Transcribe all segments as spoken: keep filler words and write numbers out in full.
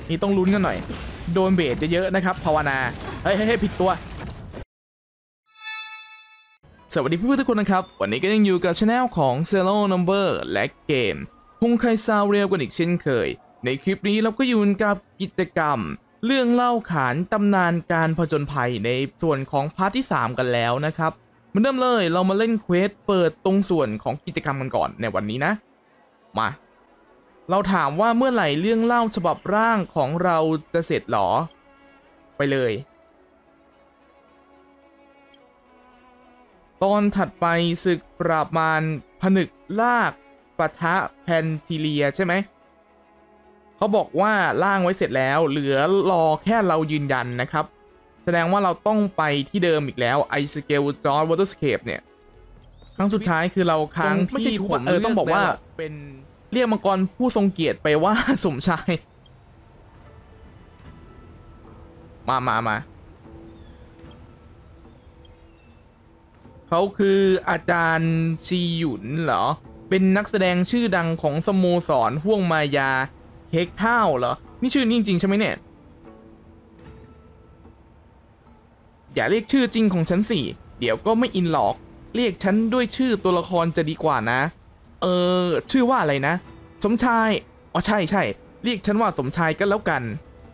นี่ต้องลุ้นกันหน่อยโดนเบสจะเยอะนะครับภาวนาเฮ้ยเฮ้ยผิดตัวสวัสดีเพื่อนๆทุกคนนะครับวันนี้ก็ยังอยู่กับช anel ของ Zero Number และเกมฮงไคซาวเรียลกันอีกเช่นเคยในคลิปนี้เราก็อยู่กับกิจกรรมเรื่องเล่าขานตำนานการผจญภัยในส่วนของพาร์ทที่สามกันแล้วนะครับเหมือนเดิมเลยเรามาเล่นเควสเปิดตรงส่วนของกิจกรรมกันก่อนในวันนี้นะมาเราถามว่าเมื่อไหร่เรื่องเล่าฉบับร่างของเราจะเสร็จหรอไปเลยตอนถัดไปศึกปราบมารผนึกลากปะทะแพนทิเลียใช่ไหมเขาบอกว่าล่างไว้เสร็จแล้วเหลือรอแค่เรายืนยันนะครับแสดงว่าเราต้องไปที่เดิมอีกแล้วไอสเกลจอร์ดวอเตอร์สเคปเนี่ยครั้งสุดท้ายคือเราค้างที่ผมเออต้องบอกว่าเป็นเรียกมังกรผู้ทรงเกียรติไปว่าสมชายมามามาเขาคืออาจารย์ชีหยุนเหรอเป็นนักแสดงชื่อดังของสโมสรห่วงมายาเค้กข้าวเหรอนี่ชื่อนี้จริงๆใช่ไหมเนี่ยอย่าเรียกชื่อจริงของฉันสิเดี๋ยวก็ไม่อินหรอกเรียกฉันด้วยชื่อตัวละครจะดีกว่านะเออชื่อว่าอะไรนะสมชายอ๋อใช่ใช่เรียกฉันว่าสมชายก็แล้วกัน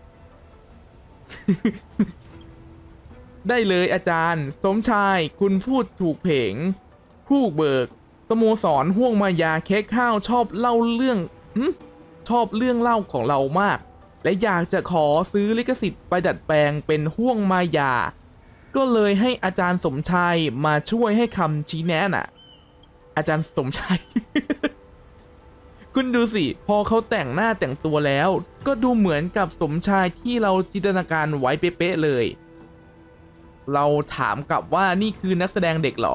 ได้เลยอาจารย์สมชายคุณพูดถูกเพงผู้เบิกสโมสรห่วงมายาเค้กข้าวชอบเล่าเรื่องชอบเรื่องเล่าของเรามากและอยากจะขอซื้อลิขสิทธิ์ไปดัดแปลงเป็นห่วงมายาก็เลยให้อาจารย์สมชายมาช่วยให้คำชี้แนะน่ะอาจารย์สมชาย คุณดูสิพอเขาแต่งหน้าแต่งตัวแล้วก็ดูเหมือนกับสมชายที่เราจินตนาการไว้เป๊ะๆเลยเราถามกลับว่านี่คือนักแสดงเด็กเหรอ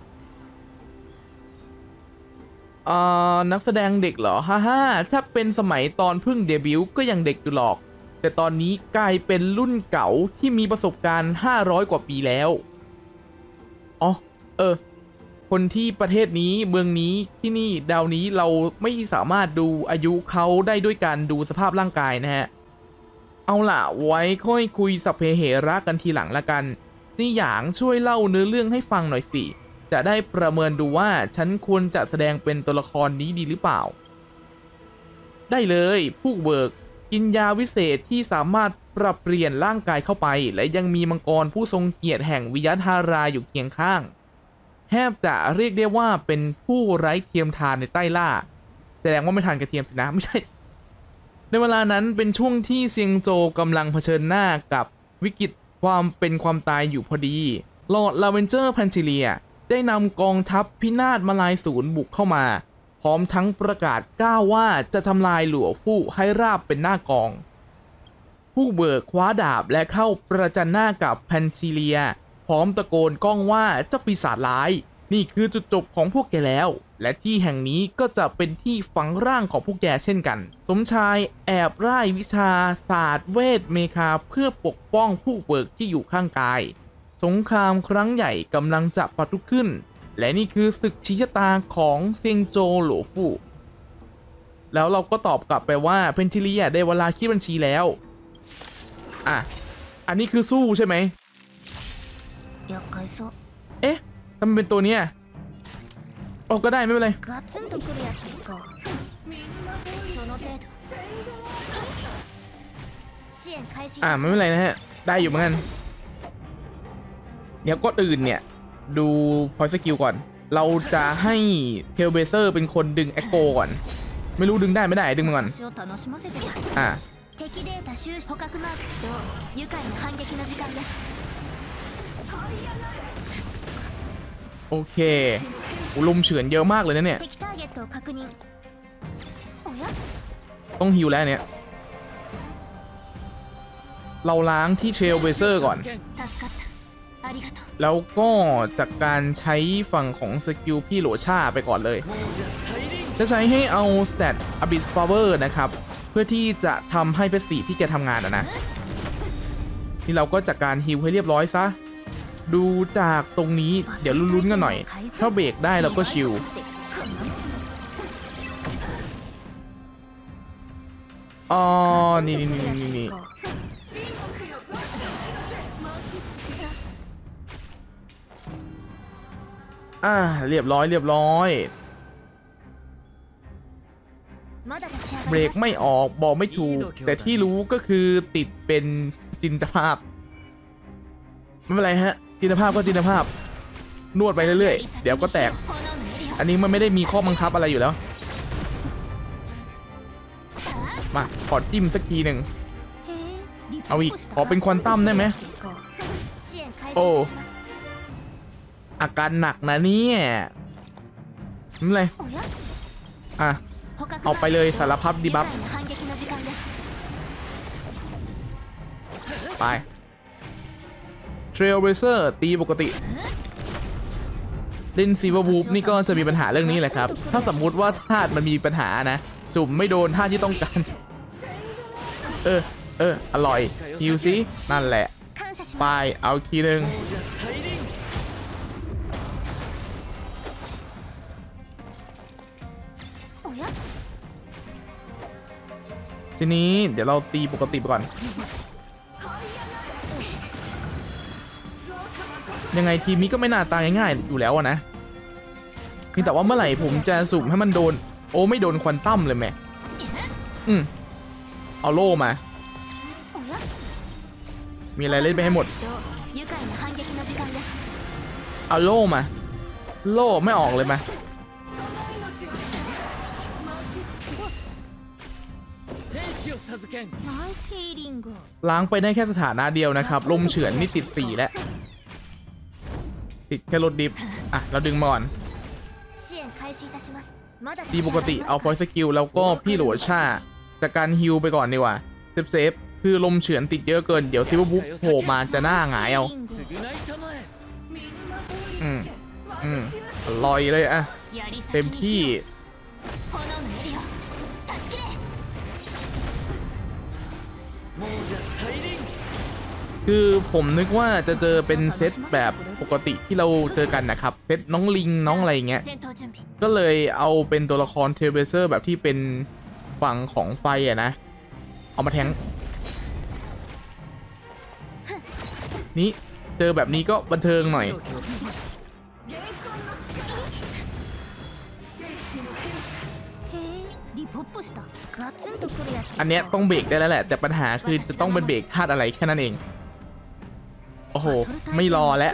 เอ่อนักแสดงเด็กเหรอฮ่าฮ่าถ้าเป็นสมัยตอนเพิ่งเดบิวต์ก็ยังเด็กอยู่หรอกแต่ตอนนี้กลายเป็นรุ่นเก่าที่มีประสบการณ์ห้าร้อยกว่าปีแล้วอ๋อเออคนที่ประเทศนี้เมืองนี้ที่นี่ดาวนี้เราไม่สามารถดูอายุเขาได้ด้วยการดูสภาพร่างกายนะฮะเอาล่ะไว้ค่อยคุยสัพเพเหระกันทีหลังละกันนี่หยางช่วยเล่าเนื้อเรื่องให้ฟังหน่อยสิจะได้ประเมินดูว่าฉันควรจะแสดงเป็นตัวละครนี้ดีหรือเปล่าได้เลยผู้เบิกกินยาวิเศษที่สามารถปรับเปลี่ยนร่างกายเข้าไปและยังมีมังกรผู้ทรงเกียรติแห่งวิยาธาราอยู่เคียงข้างแทบจะเรียกได้ว่าเป็นผู้ไร้เทียมทานในใต้ล่าแสดงว่าไม่ทานกระเทียมสินะไม่ใช่ในเวลานั้นเป็นช่วงที่เซียงโจกำลังเผชิญหน้ากับวิกฤตความเป็นความตายอยู่พอดีลอร์ดลาเวนเจอร์พันชิเลียได้นำกองทัพพินาศมาลายศูนย์บุกเข้ามาพร้อมทั้งประกาศกล้าวว่าจะทำลายหลัวฟู่ให้ราบเป็นหน้ากองผู้เบิกคว้าดาบและเข้าประจันหน้ากับพันชิเลียพร้อมตะโกนก้องว่าเจ้าปีศาจร้ายนี่คือจุดจบของพวกแกแล้วและที่แห่งนี้ก็จะเป็นที่ฝังร่างของพวกแกเช่นกันสมชายแอบร่ายวิชาศาสตร์เวทเมคาเพื่อปกป้องผู้เบิกที่อยู่ข้างกายสงครามครั้งใหญ่กำลังจะปะทุขึ้นและนี่คือศึกชี้ชะตาของเซียงโจหลัวฟู่แล้วเราก็ตอบกลับไปว่าเพนทิเลียได้เวลาคิดบัญชีแล้วอ่ะอันนี้คือสู้ใช่ไหมเอ๊ะทำไมเป็นตัวเนี้ยโอ้ก็ได้ไม่เป็นไรอ่าไม่เป็นไรนะฮะได้อยู่เหมือนกันเดี๋ยวก็อื่นเนี่ยดูพอยต์สกิลก่อนเราจะให้เทลเบเซอร์เป็นคนดึงแอคโกก่อนไม่รู้ดึงได้ไม่ได้ดึงมาก่อนอ่าโอเคลมเฉือนเยอะมากเลยนะเนี่ยต้องฮิวแล้วเนี่ยเราล้างที่เทรลเบเซอร์ก่อนแล้วก็จากการใช้ฝั่งของสกิลพี่โหลชาไปก่อนเลยจะใช้ให้เอาสเตตอบิสพาวเวอร์นะครับเพื่อที่จะทำให้เพชรสีพี่แกทำงานนะนะที่เราก็จัดการฮิวให้เรียบร้อยซะดูจากตรงนี้เดี๋ยวลุ้นๆกันหน่อยถ้าเบรกได้เราก็ชิล โอ๋อนี่นี่นี่นี่นี่อ่าเรียบร้อยเรียบร้อยเบรกไม่ออกบอกไม่ถูกแต่ที่รู้ก็คือติดเป็นจินตภาพไม่เป็นไรฮะจินตภาพก็จินตภาพนวดไปเรื่อยๆเดี๋ยวก็แตกอันนี้มันไม่ได้มีข้อบังคับอะไรอยู่แล้วมาขอจิ้มสักทีหนึ่งเอาอีกขอเป็นควอนตัมได้ไหมโอ้อาการหนักนะเนี่ยไม่เป็นไรอ่ะเอาไปเลยสารพัดดีบัฟไปเทรลเรเซอร์ตีปกติเล่นซีวอร์บูฟนี่ก็จะมีปัญหาเรื่องนี้แหละครับถ้าสมมุติว่าธาตุมันมีปัญหานะสุ่มไม่โดนท่าที่ต้องการเออเอออร่อยฮิวซินั่นแหละไปเอาทีหนึ่งทีนี้เดี๋ยวเราตีปกติไปก่อนยังไงทีมนี้ก็ไม่น่าตายง่ายๆอยู่แล้วนะนี่แต่ว่าเมื่อไหร่ผมจะสุ่มให้มันโดนโอ้ไม่โดนควอนตัมเลยแม่อืมเอาโล่มามีอะไรเล่นไปให้หมดเอาโล่มาโล่ไม่ออกเลยมาล้างไปได้แค่สถานะเดียวนะครับลมเฉือนนี่ติดสี่แล้วติดแค่รถดิฟอ่ะเราดึงมาก่อนตีปกติเอาพอยสกิลแล้วก็พี่หลัวชาจากการฮิลไปก่อนดีกว่าเซฟเซฟคือลมเฉือนติดเยอะเกินเดี๋ยวซิวบุ๊กโผล่มาจะหน้าหงายเอาอืมอืมลอยเลยอะเต็มที่คือผมนึกว่าจะเจอเป็นเซตแบบปกติที่เราเจอกันนะครับเซตน้องลิงน้องอะไรเงี้ยก็เลยเอาเป็นตัวละครเทเลเซอร์แบบที่เป็นฝั่งของไฟอะนะเอามาแทงนี่เจอแบบนี้ก็บันเทิงหน่อยอันเนี้ยต้องเบรกได้แล้วแหละแต่ปัญหาคือจะต้องเป็นเบรกธาตุอะไรแค่นั้นเองโอ้โหไม่รอแล้ว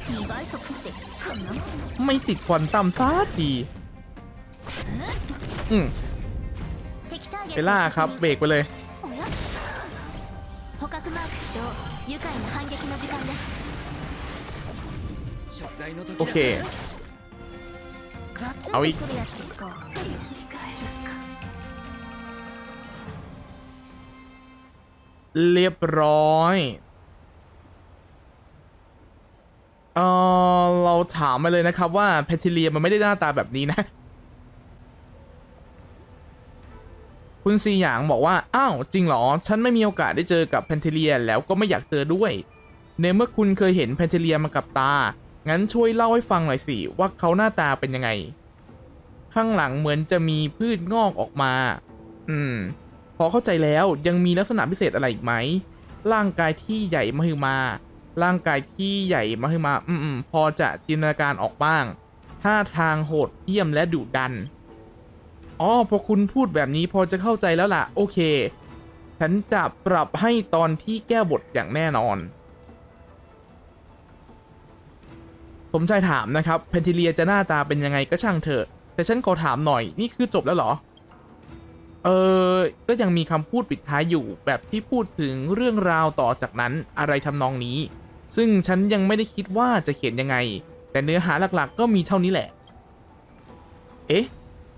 ไม่ติดควอนตัมซะทีอืมเบล่าครับเบรกไปเลยโอเคเอาอีกเรียบร้อยเออเราถามมาเลยนะครับว่าแพทริเลียมันไม่ได้หน้าตาแบบนี้นะคุณซีหยางบอกว่าอ้าวจริงเหรอฉันไม่มีโอกาสได้เจอกับแพนเทเลียแล้วก็ไม่อยากเจอด้วยในเมื่อคุณเคยเห็นแพนเทเลียมากับตางั้นช่วยเล่าให้ฟังหน่อยสิว่าเขาหน้าตาเป็นยังไงข้างหลังเหมือนจะมีพืชงอกออกมาอืมพอเข้าใจแล้วยังมีลักษณะพิเศษอะไรอีกไหมร่างกายที่ใหญ่มหึมาร่างกายที่ใหญ่มหึมาอืมพอจะจินตนาการออกบ้างท่าทางโหดเหี้ยมและดุดันอ๋อพอคุณพูดแบบนี้พอจะเข้าใจแล้วล่ะโอเคฉันจะปรับให้ตอนที่แก้บทอย่างแน่นอนผมชายถามนะครับแพนทิเลียจะหน้าตาเป็นยังไงก็ช่างเถอะแต่ฉันขอถามหน่อยนี่คือจบแล้วเหรอเออก็ยังมีคำพูดปิดท้ายอยู่แบบที่พูดถึงเรื่องราวต่อจากนั้นอะไรทำนองนี้ซึ่งฉันยังไม่ได้คิดว่าจะเขียนยังไงแต่เนื้อหาหลักๆก็มีเท่านี้แหละเอ๊ะ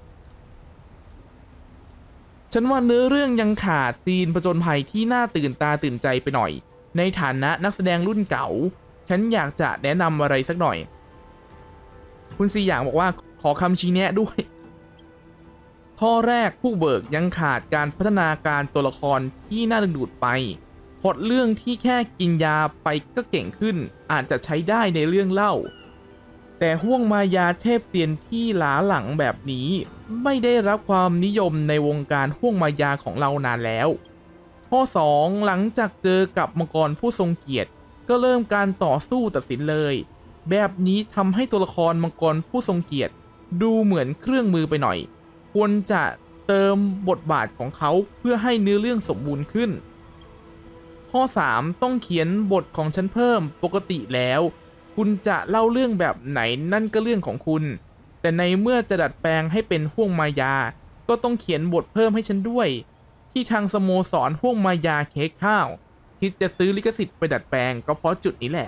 ฉันว่าเนื้อเรื่องยังขาดซีนผจญภัยที่น่าตื่นตาตื่นใจไปหน่อยในฐานะนักแสดงรุ่นเก่าฉันอยากจะแนะนำอะไรสักหน่อยคุณซีหยางบอกว่าขอคำชี้แนะด้วยข้อแรกผู้เบิกยังขาดการพัฒนาการตัวละครที่น่าดึงดูดไปพล็อตเรื่องที่แค่กินยาไปก็เก่งขึ้นอาจจะใช้ได้ในเรื่องเล่าแต่ห้วงมายาเทพเตียนที่หลาหลังแบบนี้ไม่ได้รับความนิยมในวงการห้วงมายาของเรานานแล้วข้อสองหลังจากเจอกับมังกรผู้ทรงเกียรติก็เริ่มการต่อสู้ตัดสินเลยแบบนี้ทำให้ตัวละครมังกรผู้ทรงเกียรติดูเหมือนเครื่องมือไปหน่อยควรจะเติมบทบาทของเขาเพื่อให้เนื้อเรื่องสมบูรณ์ขึ้นข้อสามต้องเขียนบทของฉันเพิ่มปกติแล้วคุณจะเล่าเรื่องแบบไหนนั่นก็เรื่องของคุณแต่ในเมื่อจะดัดแปลงให้เป็นห้วงมายาก็ต้องเขียนบทเพิ่มให้ฉันด้วยที่ทางสโมสรห้วงมายาเค้กข้าวคิดจะซื้อลิขสิทธิ์ไปดัดแปลงก็เพราะจุดนี้แหละ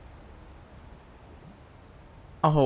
โอ้โห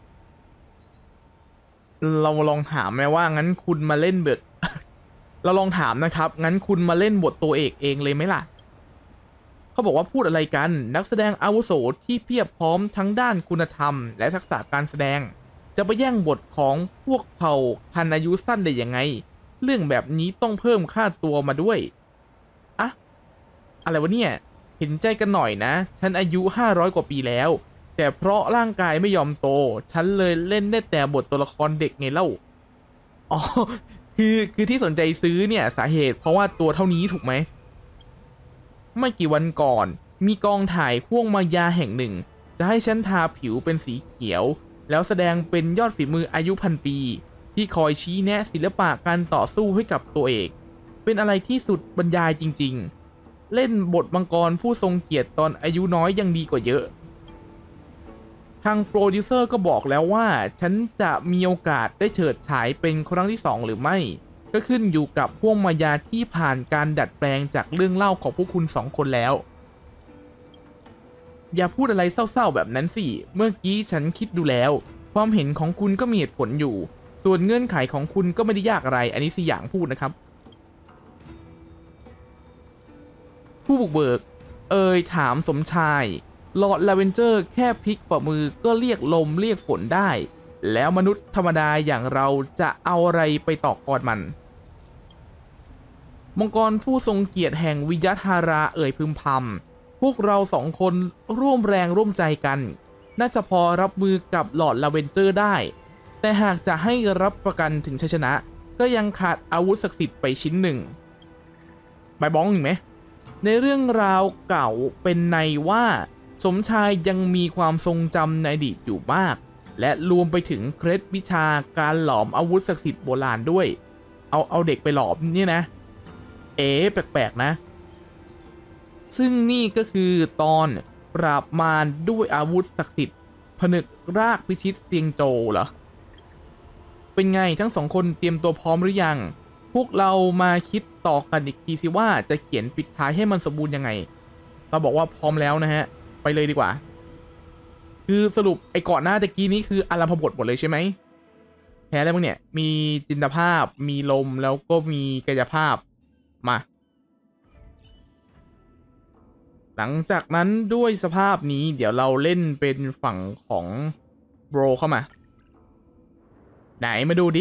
เราลองถามไหมว่างั้นคุณมาเล่นบท เราลองถามนะครับงั้นคุณมาเล่นบทตัวเอกเองเลยไหมล่ะเขาบอกว่าพูดอะไรกันนักแสดงอาวุโสที่เพียบพร้อมทั้งด้านคุณธรรมและทักษะการแสดงจะไปแย่งบทของพวกเผ่าพันธุ์อายุสั้นได้ยังไงเรื่องแบบนี้ต้องเพิ่มค่าตัวมาด้วยอะอะไรวะเนี่ยเห็นใจกันหน่อยนะฉันอายุห้าร้อยกว่าปีแล้วแต่เพราะร่างกายไม่ยอมโตฉันเลยเล่นได้แต่บทตัวละครเด็กไงเล่าอ๋อคือคือที่สนใจซื้อเนี่ยสาเหตุเพราะว่าตัวเท่านี้ถูกไหมไม่กี่วันก่อนมีกองถ่ายห้วงมายาแห่งหนึ่งจะให้ฉันทาผิวเป็นสีเขียวแล้วแสดงเป็นยอดฝีมืออายุพันปีที่คอยชี้แนะศิลปะการต่อสู้ให้กับตัวเอกเป็นอะไรที่สุดบรรยายจริงๆเล่นบทมังกรผู้ทรงเกียรติตอนอายุน้อยยังดีกว่าเยอะทางโปรดิวเซอร์ก็บอกแล้วว่าฉันจะมีโอกาสได้เฉิดฉายเป็นครั้งที่สองหรือไม่ก็ขึ้นอยู่กับห้วงมายาที่ผ่านการดัดแปลงจากเรื่องเล่าของพวกคุณสองคนแล้วอย่าพูดอะไรเศร้าๆแบบนั้นสิเมื่อกี้ฉันคิดดูแล้วความเห็นของคุณก็มีเหตุผลอยู่ส่วนเงื่อนไขของคุณก็ไม่ได้ยากอะไรอันนี้สิอย่างพูดนะครับผู้บุกเบิกเอ่ยถามสมชายลอร์ดลาเวนเจอร์แค่พลิกฝ่ามือก็เรียกลมเรียกฝนได้แล้วมนุษย์ธรรมดาอย่างเราจะเอาอะไรไปต่อกรมันมังกรผู้ทรงเกียรติแห่งวิยธาราเอ่ยพึมพำพวกเราสองคนร่วมแรงร่วมใจกันน่าจะพอรับมือกับลอร์ดลาเวนเจอร์ได้แต่หากจะให้รับประกันถึงชัยชนะก็ยังขาดอาวุธศักดิ์สิทธิ์ไปชิ้นหนึ่งใบบ้องอีกไหมในเรื่องราวเก่าเป็นในว่าสมชายยังมีความทรงจำในอดีตอยู่มากและรวมไปถึงเคล็ดวิชาการหลอมอาวุธศักดิ์สิทธิ์โบราณด้วยเอาเอาเด็กไปหลอมเนี่ยนะเอ๋แปลกๆนะซึ่งนี่ก็คือตอนปราบมารด้วยอาวุธศักดิ์สิทธิ์ผนึกรากพิชิตเซียงโจวเหรอเป็นไงทั้งสองคนเตรียมตัวพร้อมหรือยังพวกเรามาคิดต่อกันอีกทีสิว่าจะเขียนปิดท้ายให้มันสมบูรณ์ยังไงเราบอกว่าพร้อมแล้วนะฮะไปเลยดีกว่าคือสรุปไอ้ก่อนหน้าตะกี้นี้คืออารัมพบทหมดเลยใช่ไหมแพ้อะไรบ้างเนี่ยมีจินตภาพมีลมแล้วก็มีกายภาพมาหลังจากนั้นด้วยสภาพนี้เดี๋ยวเราเล่นเป็นฝั่งของโบรเข้ามาไหนมาดูดิ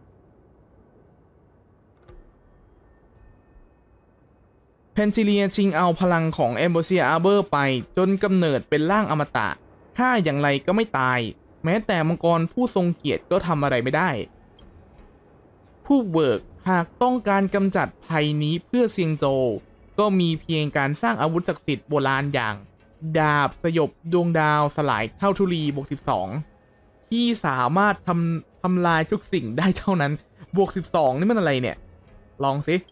เพนซิเลียชิงเอาพลังของ Ambrosial Arbor ไปจนกำเนิดเป็นร่างอมตะฆ่าอย่างไรก็ไม่ตายแม้แต่มังกรผู้ทรงเกียรติก็ทำอะไรไม่ได้ผู้เบิกหากต้องการกำจัดภัยนี้เพื่อเซียงโจวก็มีเพียงการสร้างอาวุธศักดิ์สิทธิ์โบราณอย่างดาบสยบดวงดาวสลายเท่าทุลีบวกสิบสองที่สามารถทำทำลายทุกสิ่งได้เท่านั้นบวกสิบสองนี่มันอะไรเนี่ยลองสิ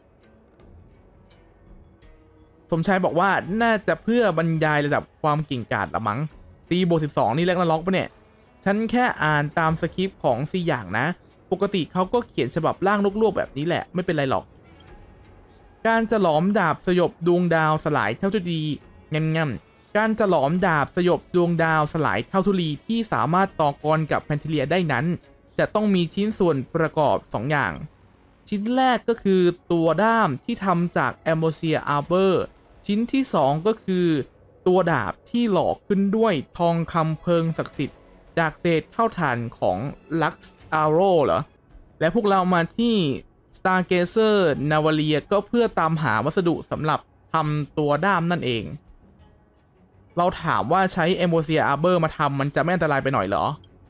สมชายบอกว่าน่าจะเพื่อบรรยายระดับความเก่งกาจละมั้งตีบวกสิบสองนี่แรกนาล็อกปะเนี่ยฉันแค่อ่านตามสคริปต์ของซีอย่างนะปกติเขาก็เขียนฉบับร่างลวกๆแบบนี้แหละไม่เป็นไรหรอกการจะหลอมดาบสยบดวงดาวสลายเท่าทุลีงั้นๆการจะหลอมดาบสยบดวงดาวสลายเท่าทุลีที่สามารถต่อกรกับแพนเทเลียได้นั้นจะต้องมีชิ้นส่วนประกอบสองอย่างชิ้นแรกก็คือตัวด้ามที่ทำจาก Ambrosial Arbor ชิ้นที่สองก็คือตัวดาบที่หล่อขึ้นด้วยทองคำเพลิงศักดิ์สิทธิ์จากเศษเท่าฐานของ Lux Arrow เหรอและพวกเรามาที่ Stargazer Navalia ก็เพื่อตามหาวัสดุสำหรับทำตัวด้ามนั่นเองเราถามว่าใช้แอมโบเซียอาร์เบอร์มาทำมันจะไม่อันตรายไปหน่อยเหรอ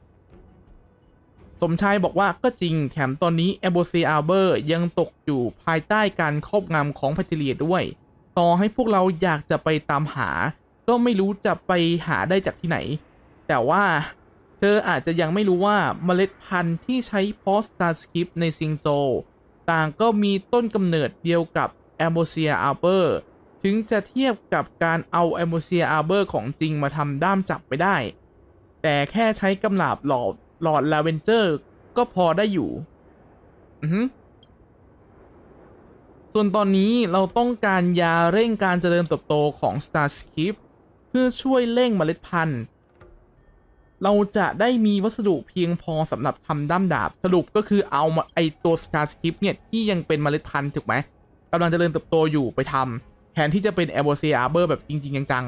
สมชายบอกว่าก็จริงแถมตอนนี้แอมโบเซียอาร์เบอร์ยังตกอยู่ภายใต้การครอบงำของแพคทีเรียด้วยต่อให้พวกเราอยากจะไปตามหาก็ไม่รู้จะไปหาได้จากที่ไหนแต่ว่าเธออาจจะยังไม่รู้ว่าเมล็ดพันธุ์ที่ใช้เพาะ Starscript ในซิงโจต่างก็มีต้นกำเนิดเดียวกับแอมโบเซียอาร์เบอร์ถึงจะเทียบกับการเอาแอมโบเซียอาร์เบอร์ของจริงมาทำด้ามจับไม่ได้แต่แค่ใช้กำลาบหลอดหลอดลาเวนเจอร์ก็พอได้อยู่อือฮึส่วนตอนนี้เราต้องการยาเร่งการเจริญเติบโตของ Starscript เพื่อช่วยเร่งเมล็ดพันธุ์เราจะได้มีวัสดุเพียงพอสำหรับทำด้ามดาบสรุปก็คือเอาไอตัว Starscript เนี่ยที่ยังเป็นเมล็ดพันธุ์ถูกไหมกำลังเจริญเติบโตอยู่ไปทำแทนที่จะเป็น Ambosia Arbor แบบจริงๆจัง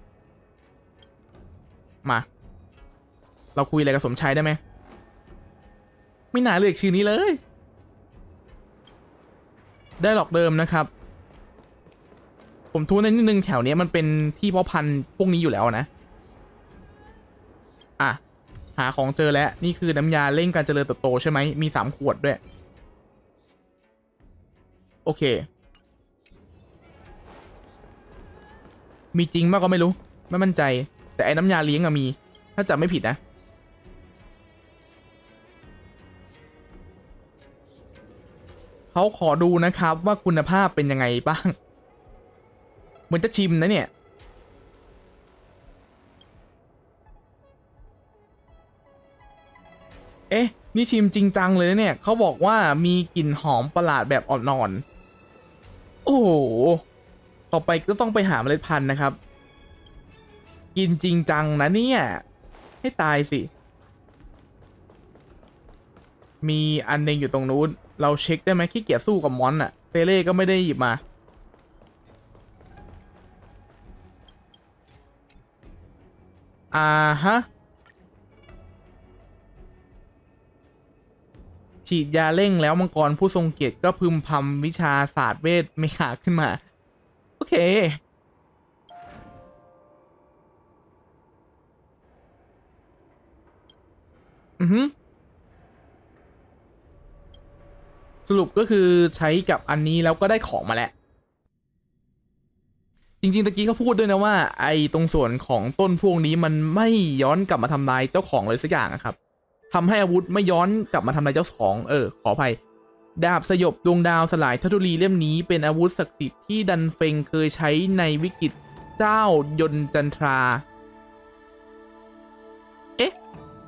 ๆมาเราคุยอะไรกับสมชายได้ไหมไม่น่าเลือกชื่อนี้เลยได้หลอกเดิมนะครับผมทูนนิดนึงแถวนี้มันเป็นที่เพาะพันธุ์พวกนี้อยู่แล้วนะอ่ะหาของเจอแล้วนี่คือน้ำยาเร่งการเจริญเติบโตใช่ไหมมีสามขวดด้วยโอเคมีจริงมากก็ไม่รู้ไม่มั่นใจแต่ไอ้น้ำยาเลี้ยงอะมีถ้าจำไม่ผิดนะเขาขอดูนะครับว่าคุณภาพเป็นยังไงบ้างเหมือนจะชิมนะเนี่ยเอ๊ะนี่ชิมจริงจังเลยนะเนี่ยเขาบอกว่ามีกลิ่นหอมประหลาดแบบอ่อนๆโอ้โหต่อไปก็ต้องไปหาเมล็ดพันธุ์นะครับกินจริงจังนะเนี่ยให้ตายสิมีอันนึงอยู่ตรงนู้นเราเช็คได้ไหมขี้เกียจสู้กับมอนอะเตเล่ก็ไม่ได้หยิบมาอ่าฮะฉีดยาเร่งแล้วมังกรผู้ทรงเกียรติก็พึมพำวิชาศาสตร์เวทเมคาขึ้นมาโอเคอือฮึสรุปก็คือใช้กับอันนี้แล้วก็ได้ของมาแล้วจริงๆตะกี้เขาพูดด้วยนะว่าไอ้ตรงส่วนของต้นพวกนี้มันไม่ย้อนกลับมาทำลายเจ้าของเลยสักอย่างอะครับทำให้อาวุธไม่ย้อนกลับมาทำลายเจ้าของเออขออภัยดาบสยบดวงดาวสลายทัตุรีเล่มนี้เป็นอาวุธศักดิ์สิทธิ์ที่ดันเฟงเคยใช้ในวิกฤตเจ้ายนจันทราเอ๊ะ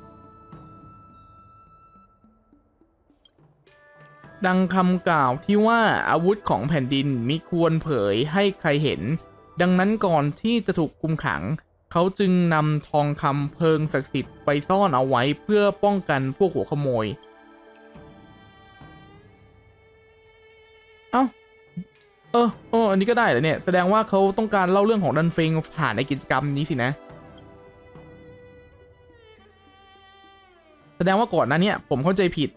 ดังคำกล่าวที่ว่าอาวุธของแผ่นดินมิควรเผยให้ใครเห็นดังนั้นก่อนที่จะถูกคุมขังเขาจึงนำทองคำเพลิงศักดิ์สิทธิ์ไปซ่อนเอาไว้เพื่อป้องกันพวกหัวขโมยเอ้าเออเอออันนี้ก็ได้เหรอเนี่ยแสดงว่าเขาต้องการเล่าเรื่องของดันเฟงผ่านในกิจกรรมนี้สินะแสดงว่าก่อนหน้านี้ผมเข้าใจผิด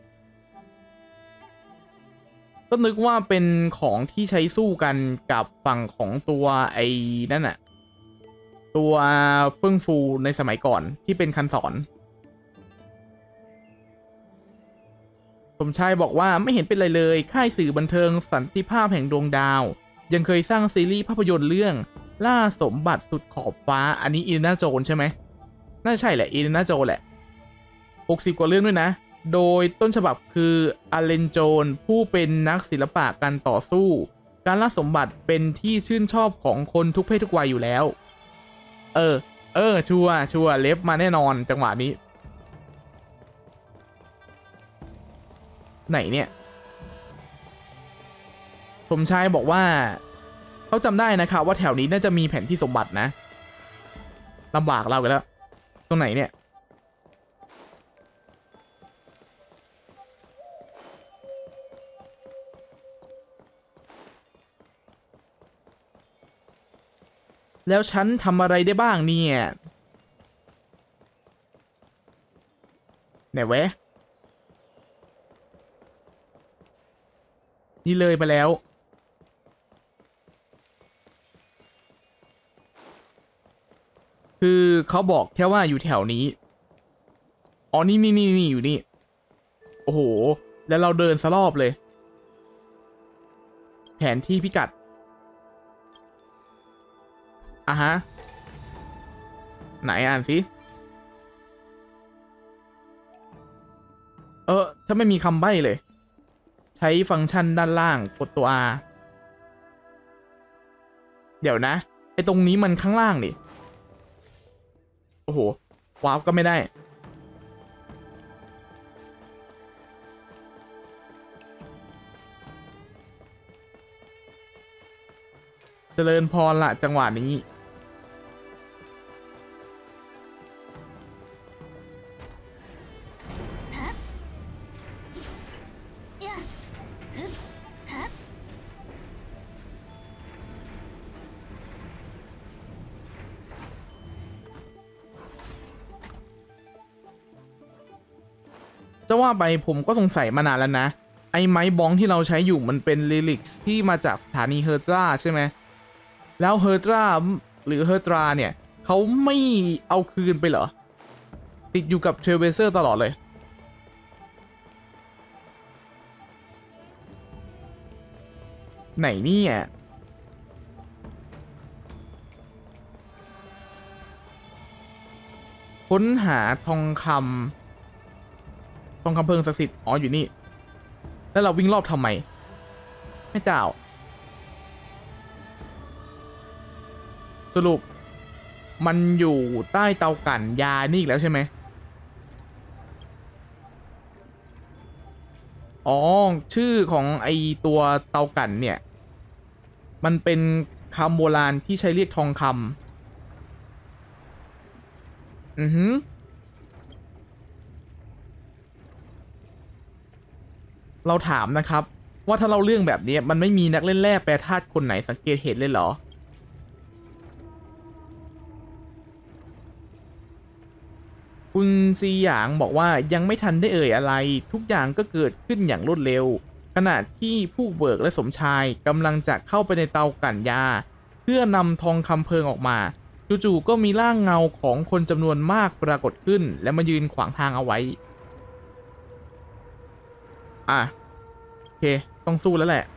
ก็นึกว่าเป็นของที่ใช้สู้กันกับฝั่งของตัวไอ้นั่นน่ะตัวเฟื่องฟูในสมัยก่อนที่เป็นคันสอนสมชายบอกว่าไม่เห็นเป็นไรเลยค่ายสื่อบันเทิงสันติภาพแห่งดวงดาวยังเคยสร้างซีรีส์ภาพยนตร์เรื่องล่าสมบัติสุดขอบฟ้าอันนี้อีเลน่าโจนใช่ไหมน่าใช่แหละอีเลน่าโจนแหละหกสิบกว่าเรื่องด้วยนะโดยต้นฉบับคืออาเลนโจนผู้เป็นนักศิลปะการต่อสู้การล่าสมบัติเป็นที่ชื่นชอบของคนทุกเพศทุกวัยอยู่แล้วเออเออชัวชัวเล็บมาแน่นอนจังหวะนี้ไหนเนี่ยสมชายบอกว่าเขาจำได้นะครับว่าแถวนี้น่าจะมีแผนที่สมบัตินะลำบากเราไปแล้วตรงไหนเนี่ยแล้วฉันทำอะไรได้บ้างเนี่ยไหนแวะนี่เลยไปแล้วคือเขาบอกแค่ว่าอยู่แถวนี้อ๋อนี่นี่นี่นี่อยู่นี่โอ้โหแล้วเราเดินสรอบเลยแผนที่พิกัดอ่ะฮะไหนอ่านสิเออถ้าไม่มีคำใบ้เลยใช้ฟังก์ชันด้านล่างกดตัว R เดี๋ยวนะไอตรงนี้มันข้างล่างนี่โอ้โหวาร์ปก็ไม่ได้เจริญพรละจังหวะนี้จะว่าไปผมก็สงสัยมานานแล้วนะไอ้ไม้บ้องที่เราใช้อยู่มันเป็นลิลิกส์ที่มาจากสถานีเฮอร์ตราใช่ไหมแล้วเฮอร์ตราหรือเฮอร์ตราเนี่ยเขาไม่เอาคืนไปเหรอติดอยู่กับเทรเวเซอร์ตลอดเลยไหนนี่อ่ะค้นหาทองคำทองคำเพิงศักดิ์สิทธิ์อ๋ออยู่นี่แล้วเราวิ่งรอบทำไมไม่เจ้าสรุปมันอยู่ใต้เตากั่นยานี่อีกแล้วใช่ไหมอ๋อชื่อของไอตัวเตากั่นเนี่ยมันเป็นคำโบราณที่ใช้เรียกทองคำอือหือเราถามนะครับว่าถ้าเราเรื่องแบบนี้มันไม่มีนักเล่นแร่แปรธาตุคนไหนสังเกตเห็นเลยเหรอคุณซีหยางบอกว่ายังไม่ทันได้เอ่ยอะไรทุกอย่างก็เกิดขึ้นอย่างรวดเร็วขณะที่ผู้เบิกและสมชายกำลังจะเข้าไปในเตากั่นยาเพื่อนำทองคำเพลิงออกมาจู่ๆก็มีร่างเงาของคนจำนวนมากปรากฏขึ้นและมายืนขวางทางเอาไว้อ่ะโอเคต้องสู้แล้วแหละ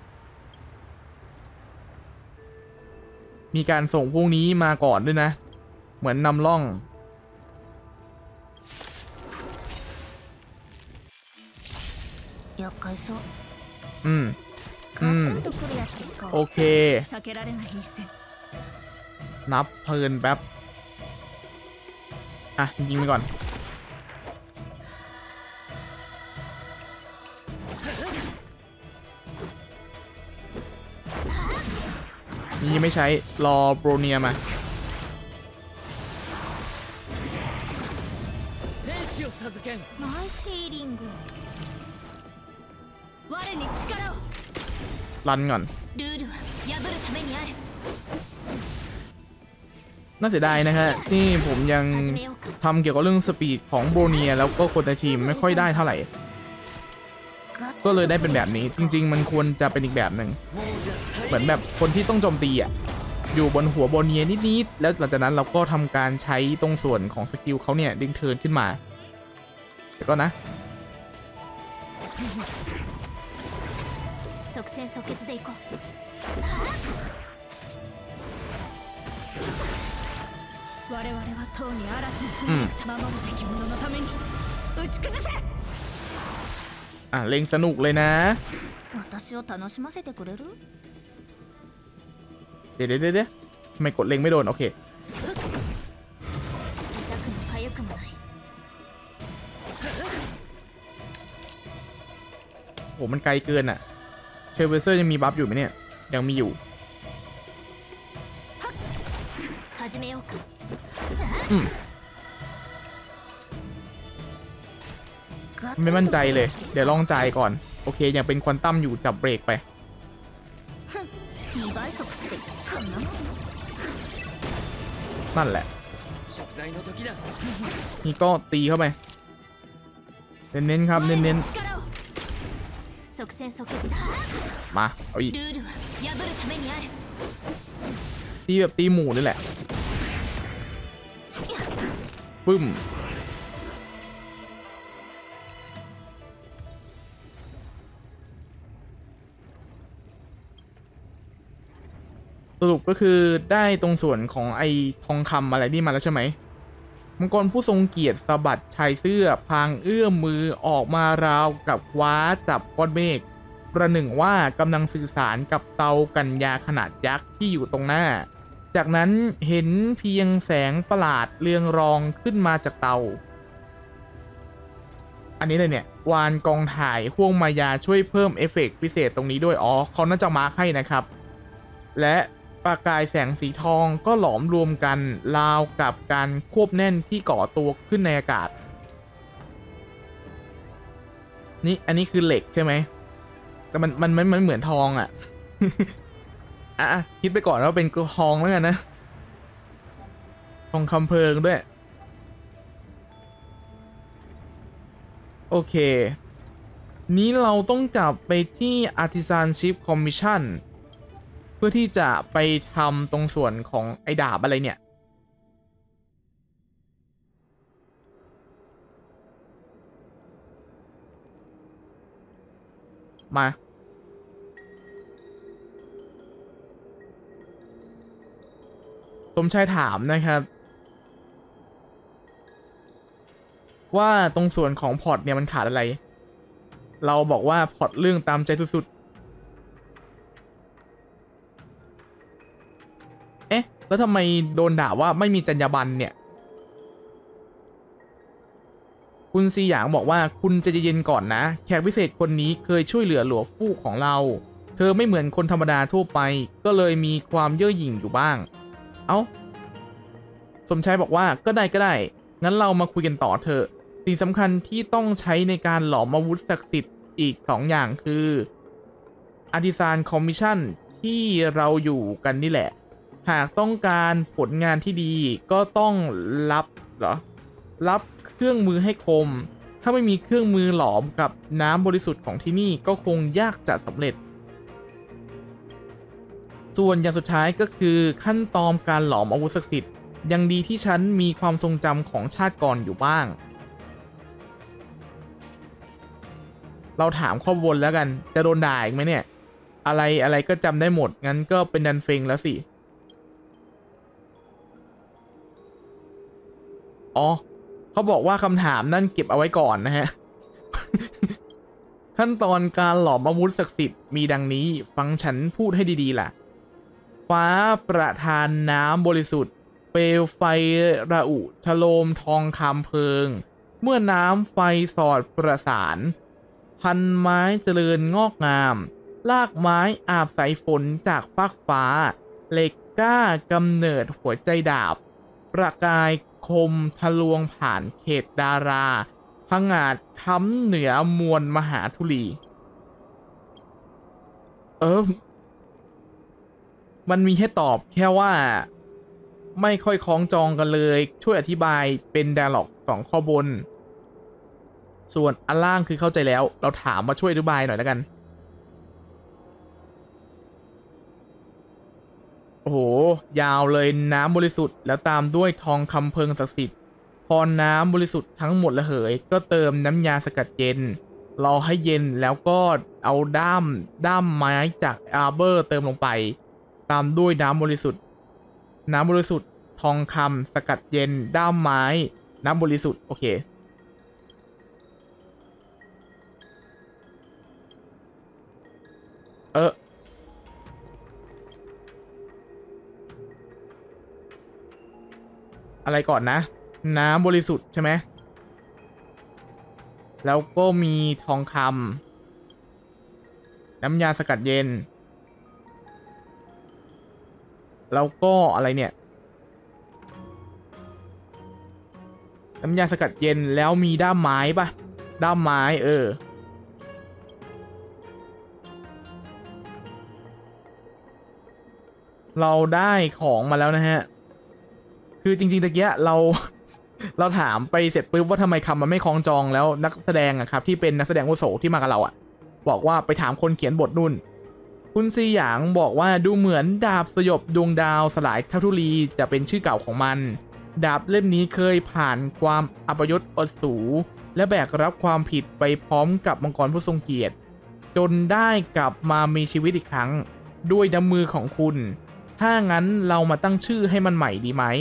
มีการส่งพวกนี้มาก่อนด้วยนะเหมือนนำล่องอืมอืมโอเคนับเพลินแป๊บอ่ะยิงไปก่อนนี่ไม่ใช้รอโบรเนียมารันก่อนน่าเสียดายนะฮะที่ผมยังทำเกี่ยวกับเรื่องสปีดของโบรเนียแล้วก็คนในทีมไม่ค่อยได้เท่าไหร่ก็เลยได้เป็นแบบนี้จริงๆมันควรจะเป็นอีกแบบหนึ่งเหมือนแบบคนที่ต้องโจมตีอ่ะอยู่บนหัวโบรเนียนิดๆแล้วหลังจากนั้นเราก็ทำการใช้ตรงส่วนของสกิลเขาเนี่ยดึงเทิร์นขึ้นมาเดี๋ยวก็นะอืมอ่ะเล่งสนุกเลยนะเดี๋ยวเดี๋ยวเดี๋ยวทำไมกดเล็งไม่โดนโอเคโหมันไกลเกินอ่ะเชลเวเซอร์ยังมีบัฟอยู่ไหมเนี่ยยังมีอยู่อืมไม่มั่นใจเลยเดี๋ยวลองจ่ายก่อนโอเคยังเป็นควอนตัมอยู่จับเบรกไปนั่นแหละนี่ก็ตีเข้าไปเน้นๆครับเน้นๆมาเอาอีกตีแบบตีหมูนี่แหละปึ้มสรุปก็คือได้ตรงส่วนของไอ้ทองคำอะไรนี่มาแล้วใช่ไหมมังกรผู้ทรงเกียรติสะบัดชายเสื้อพลางเอื้อมมือออกมาราวกับคว้าจับก้อนเมฆประหนึ่งว่ากำลังสื่อสารกับเตากันยาขนาดยักษ์ที่อยู่ตรงหน้าจากนั้นเห็นเพียงแสงประหลาดเรืองรองขึ้นมาจากเตาอันนี้เลยเนี่ยวานกองถ่ายห่วงมายาช่วยเพิ่มเอฟเฟกต์พิเศษตรงนี้ด้วยอ๋อเขาน่าจะมาร์คให้นะครับและประกายแสงสีทองก็หลอมรวมกันราวกับการควบแน่นที่ก่อตัวขึ้นในอากาศนี่อันนี้คือเหล็กใช่ไหมแต่มันมันมันเหมือนทองอ่ะ อ่ะคิดไปก่อนว่าเป็นทองแล้วกันนะทองคำเพลิงด้วยโอเคนี้เราต้องกลับไปที่ Artisanship Commission เพื่อที่จะไปทำตรงส่วนของไอ้ดาบอะไรเนี่ยมาสมชายถามนะครับว่าตรงส่วนของพอร์ตเนี่ยมันขาดอะไรเราบอกว่าพอร์ตเรื่องตามใจสุดๆเอ๊ะแล้วทำไมโดนด่าว่าไม่มีจรรยาบรรณเนี่ยคุณซีหยางบอกว่าคุณจะเย็นก่อนนะแขกพิเศษคนนี้เคยช่วยเหลือหลวงปู่ของเราเธอไม่เหมือนคนธรรมดาทั่วไปก็เลยมีความเย่อหยิ่งอยู่บ้างเอ้าสมชายบอกว่าก็ได้ก็ได้งั้นเรามาคุยกันต่อเถอะสิ่งสำคัญที่ต้องใช้ในการหลอมอาวุธศักดิ์สิทธิ์อีกสองอย่างคือ Artisan Commission ที่เราอยู่กันนี่แหละหากต้องการผลงานที่ดีก็ต้องรับเหรอรับเครื่องมือให้คมถ้าไม่มีเครื่องมือหลอมกับน้ำบริสุทธิ์ของที่นี่ก็คงยากจะสำเร็จส่วนอย่างสุดท้ายก็คือขั้นตอนการหลอมอาวุธศักดิ์สิทธิ์ยังดีที่ฉันมีความทรงจำของชาติก่อนอยู่บ้างเราถามข้อบนแล้วกันจะโดนด่าอีกไหมเนี่ยอะไรอะไรก็จำได้หมดงั้นก็เป็นดันเฟงแล้วสิอ๋อเขาบอกว่าคำถามนั่นเก็บเอาไว้ก่อนนะฮะ ขั้นตอนการหลอมอาวุธศักดิ์สิทธิ์มีดังนี้ฟังฉันพูดให้ดีๆล่ะฟ้าประทานน้ำบริสุทธิ์เปลวไฟระอุชโลมทองคำเพลิงเมื่อน้ำไฟสอดประสานพันไม้เจริญงอกงามลากไม้อาบสายฝนจากฟากฟ้าเหล็กกล้ากำเนิดหัวใจดาบประกายคมทะลวงผ่านเขตดาราผงาดค้ำเหนือมวลมหาธุลีเออมันมีให้ตอบแค่ว่าไม่ค่อยคล้องจองกันเลยช่วยอธิบายเป็นไดอะล็อกสองข้อบนส่วนอันล่างคือเข้าใจแล้วเราถามมาช่วยอธิบายหน่อยแล้วกันโอ้โหยาวเลยน้ำบริสุทธิ์แล้วตามด้วยทองคำเพลิงศักดิ์สิทธิ์พอน้ำบริสุทธิ์ทั้งหมดระเหยก็เติมน้ำยาสกัดเย็นรอให้เย็นแล้วก็เอาด้ามด้ามไม้จากอาร์เบอร์เติมลงไปตามด้วยน้ำบริสุทธิ์น้ำบริสุทธิ์ทองคำสกัดเย็นด้ามไม้น้ำบริสุทธิ์โอเคเอออะไรก่อนนะน้ำบริสุทธิ์ใช่ไหมแล้วก็มีทองคำน้ำยาสกัดเย็นแล้วก็อะไรเนี่ยน้ำยาสกัดเย็นแล้วมีด้ามไม้ปะด้ามไม้เออเราได้ของมาแล้วนะฮะคือจริงๆตะเกียเรา เราถามไปเสร็จปุ๊บว่าทำไมคำมันไม่คล้องจองแล้วนักแสดงอะครับที่เป็นนักแสดงอาวุโสที่มากับเราอะบอกว่าไปถามคนเขียนบทนุ่นคุณซีหยางบอกว่าดูเหมือนดาบสยบดวงดาวสลายเท่าทุลีจะเป็นชื่อเก่าของมันดาบเล่มนี้เคยผ่านความอัปยศอสูรและแบกรับความผิดไปพร้อมกับมังกรผู้ทรงเกียรติจนได้กลับมามีชีวิตอีกครั้งด้วยน้ำมือของคุณถ้างั้นเรามาตั้งชื่อให้มันใหม่ดีไหม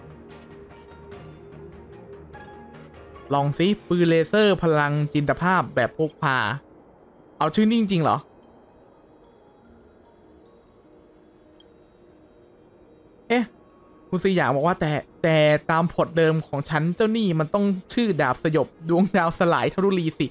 ลองซิปืนเลเซอร์พลังจินตภาพแบบพกพาเอาชื่อนี้จริงๆเหรอเอ๊ะคุณสยามบอกว่าแต่แต่ตามพล็อตเดิมของฉันเจ้านี่มันต้องชื่อดาบสยบดวงดาวสลายทรุลีสิ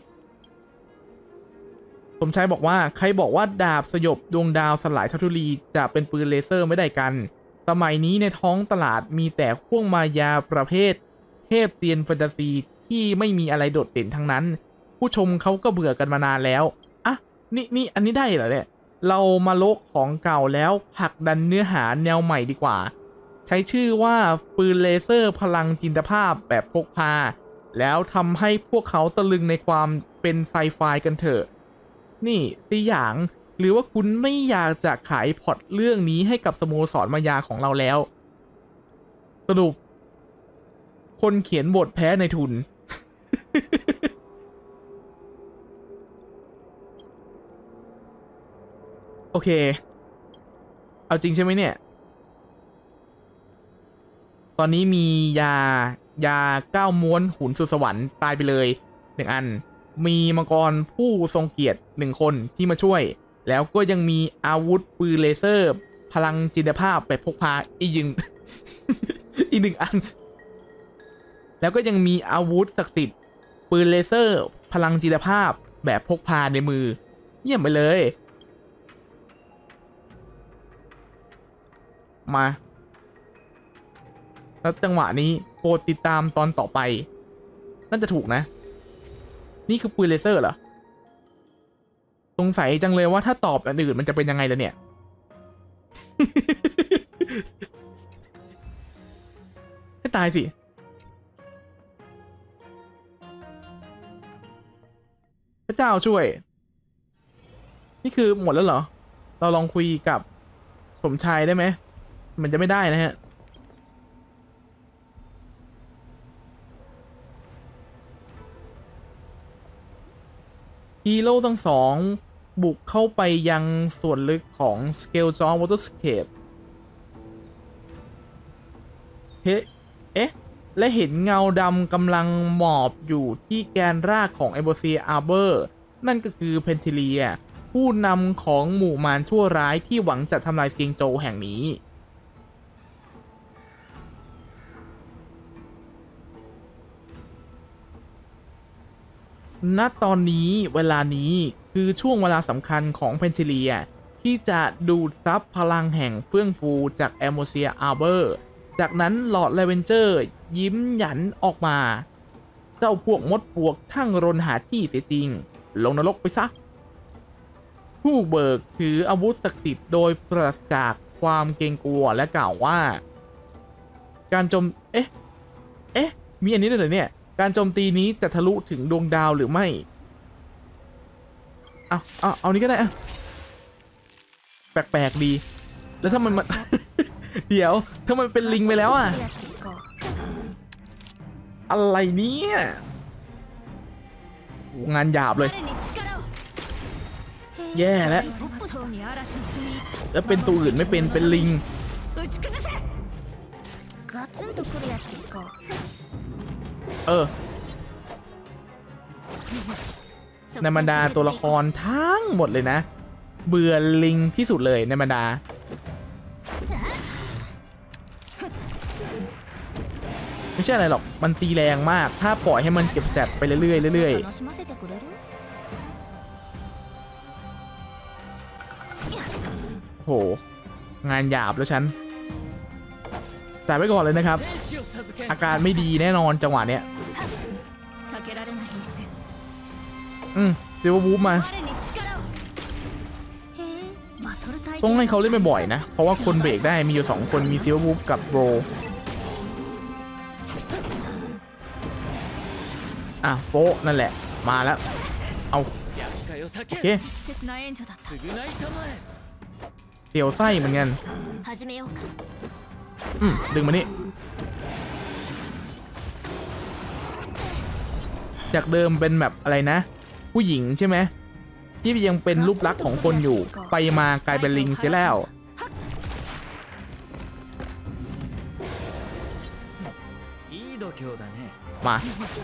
สมชายบอกว่าใครบอกว่าดาบสยบดวงดาวสลายทรุลีจะเป็นปืนเลเซอร์ไม่ได้กันสมัยนี้ในท้องตลาดมีแต่ข่วงมายาประเภทเทพเตียนแฟนตาซีที่ไม่มีอะไรโดดเด่นทั้งนั้นผู้ชมเขาก็เบื่อกันมานานแล้วอ่ะนี่นี่อันนี้ได้เหรอเนี่ยเรามาโลกของเก่าแล้วผลักดันเนื้อหาแนวใหม่ดีกว่าใช้ชื่อว่าปืนเลเซอร์พลังจินตภาพแบบพกพาแล้วทำให้พวกเขาตะลึงในความเป็นไซไฟกันเถอะนี่สิหยางหรือว่าคุณไม่อยากจะขายพล็อตเรื่องนี้ให้กับสโมสรมายาของเราแล้วสรุปคนเขียนบทแพ้ในทุน โอเคเอาจริงใช่ไหมเนี่ยตอนนี้มียายาเก้าม้วนหุนสู่สวรรค์ตายไปเลยหนึ่งอันมีมังกรผู้ทรงเกียรติหนึ่งคนที่มาช่วยแล้วก็ยังมีอาวุธปืนเลเซอร์พลังจินตภาพแบบพกพาอีกหนึ่ง อีกหนึ่งอันแล้วก็ยังมีอาวุธศักดิ์สิทธิ์ปืนเลเซอร์พลังจินตภาพแบบพกพาในมือเยี่ยมไปเลยมาแล้วจังหวะนี้โปรดติดตามตอนต่อไปน่าจะถูกนะนี่คือปืนเลเซอร์เหรอสงสัยจังเลยว่าถ้าตอบอันอื่นมันจะเป็นยังไงล่ะเนี่ย ให้ตายสิพระเจ้าช่วยนี่คือหมดแล้วเหรอเราลองคุยกับสมชายได้ไหมมันจะไม่ได้นะฮะฮีโร่ทั้งสองบุกเข้าไปยังส่วนลึกของ Scale Jaw Waterscape เฮ้เอ๊ะและเห็นเงาดำกำลังหมอบอยู่ที่แกนรากของ Embassy Arbor นั่นก็คือเพนทิเลียผู้นำของหมู่มารชั่วร้ายที่หวังจะทำลายเซียงโจวแห่งนี้ณตอนนี้เวลานี้คือช่วงเวลาสำคัญของเพนทิเลียที่จะดูดซับพลังแห่งเฟื่องฟูจากแอมโมเซียอาร์เบอร์จากนั้นลอร์ดเลเวนเจอร์ยิ้มหยันออกมาเจ้าพวกมดปวกทั้งรนหาที่เสียจริงลงนรกไปซะผู้เบิกถืออาวุธศักดิ์สิทธิ์โดยปราศจากความเกรงกลัวและกล่าวว่าการโจมเอ๊ะเอ๊ะมีอันนี้ด้วยเหรอเนี่ยการโจมตีนี้จะทะลุถึงดวงดาวหรือไม่เอาเอาเอานี้ก็ได้อะแปลกๆดีแล้วถ้ามันมัน เดี๋ยวถ้ามันเป็นลิงไปแล้วอะอะไรเนี่ยงานหยาบเลยแย่แล้วแล้วเป็นตัวอื่นไม่เป็นเป็นลิงเออในบรรดาตัวละครทั้งหมดเลยนะเบื่อลิงที่สุดเลยในบรรดาไม่ใช่อะไรหรอกมันตีแรงมากถ้าปล่อยให้มันเก็บแสบไปเรื่อยๆเรื่อยๆโหงานหยาบแล้วฉันจ่ายไว้ก่อนเลยนะครับอาการไม่ดีแน่นอนจังหวะเนี้ยอืมซิลเวอร์วูฟมาต้องให้เขาเล่นบ่อยๆนะเพราะว่าคนเบรกได้มีอยู่สองคนมีซิลเวอร์วูฟกับโรอ่ะโฟนั่นแหละมาแล้วเอาโอเคเตี๋ยวไส้เหมือนกันอืมดึงมานี่จากเดิมเป็นแบบอะไรนะผู้หญิงใช่ไหมที่ยังเป็นรูปลักษณ์ของคนอยู่ไปมากลายเป็นลิงเสียแล้วมา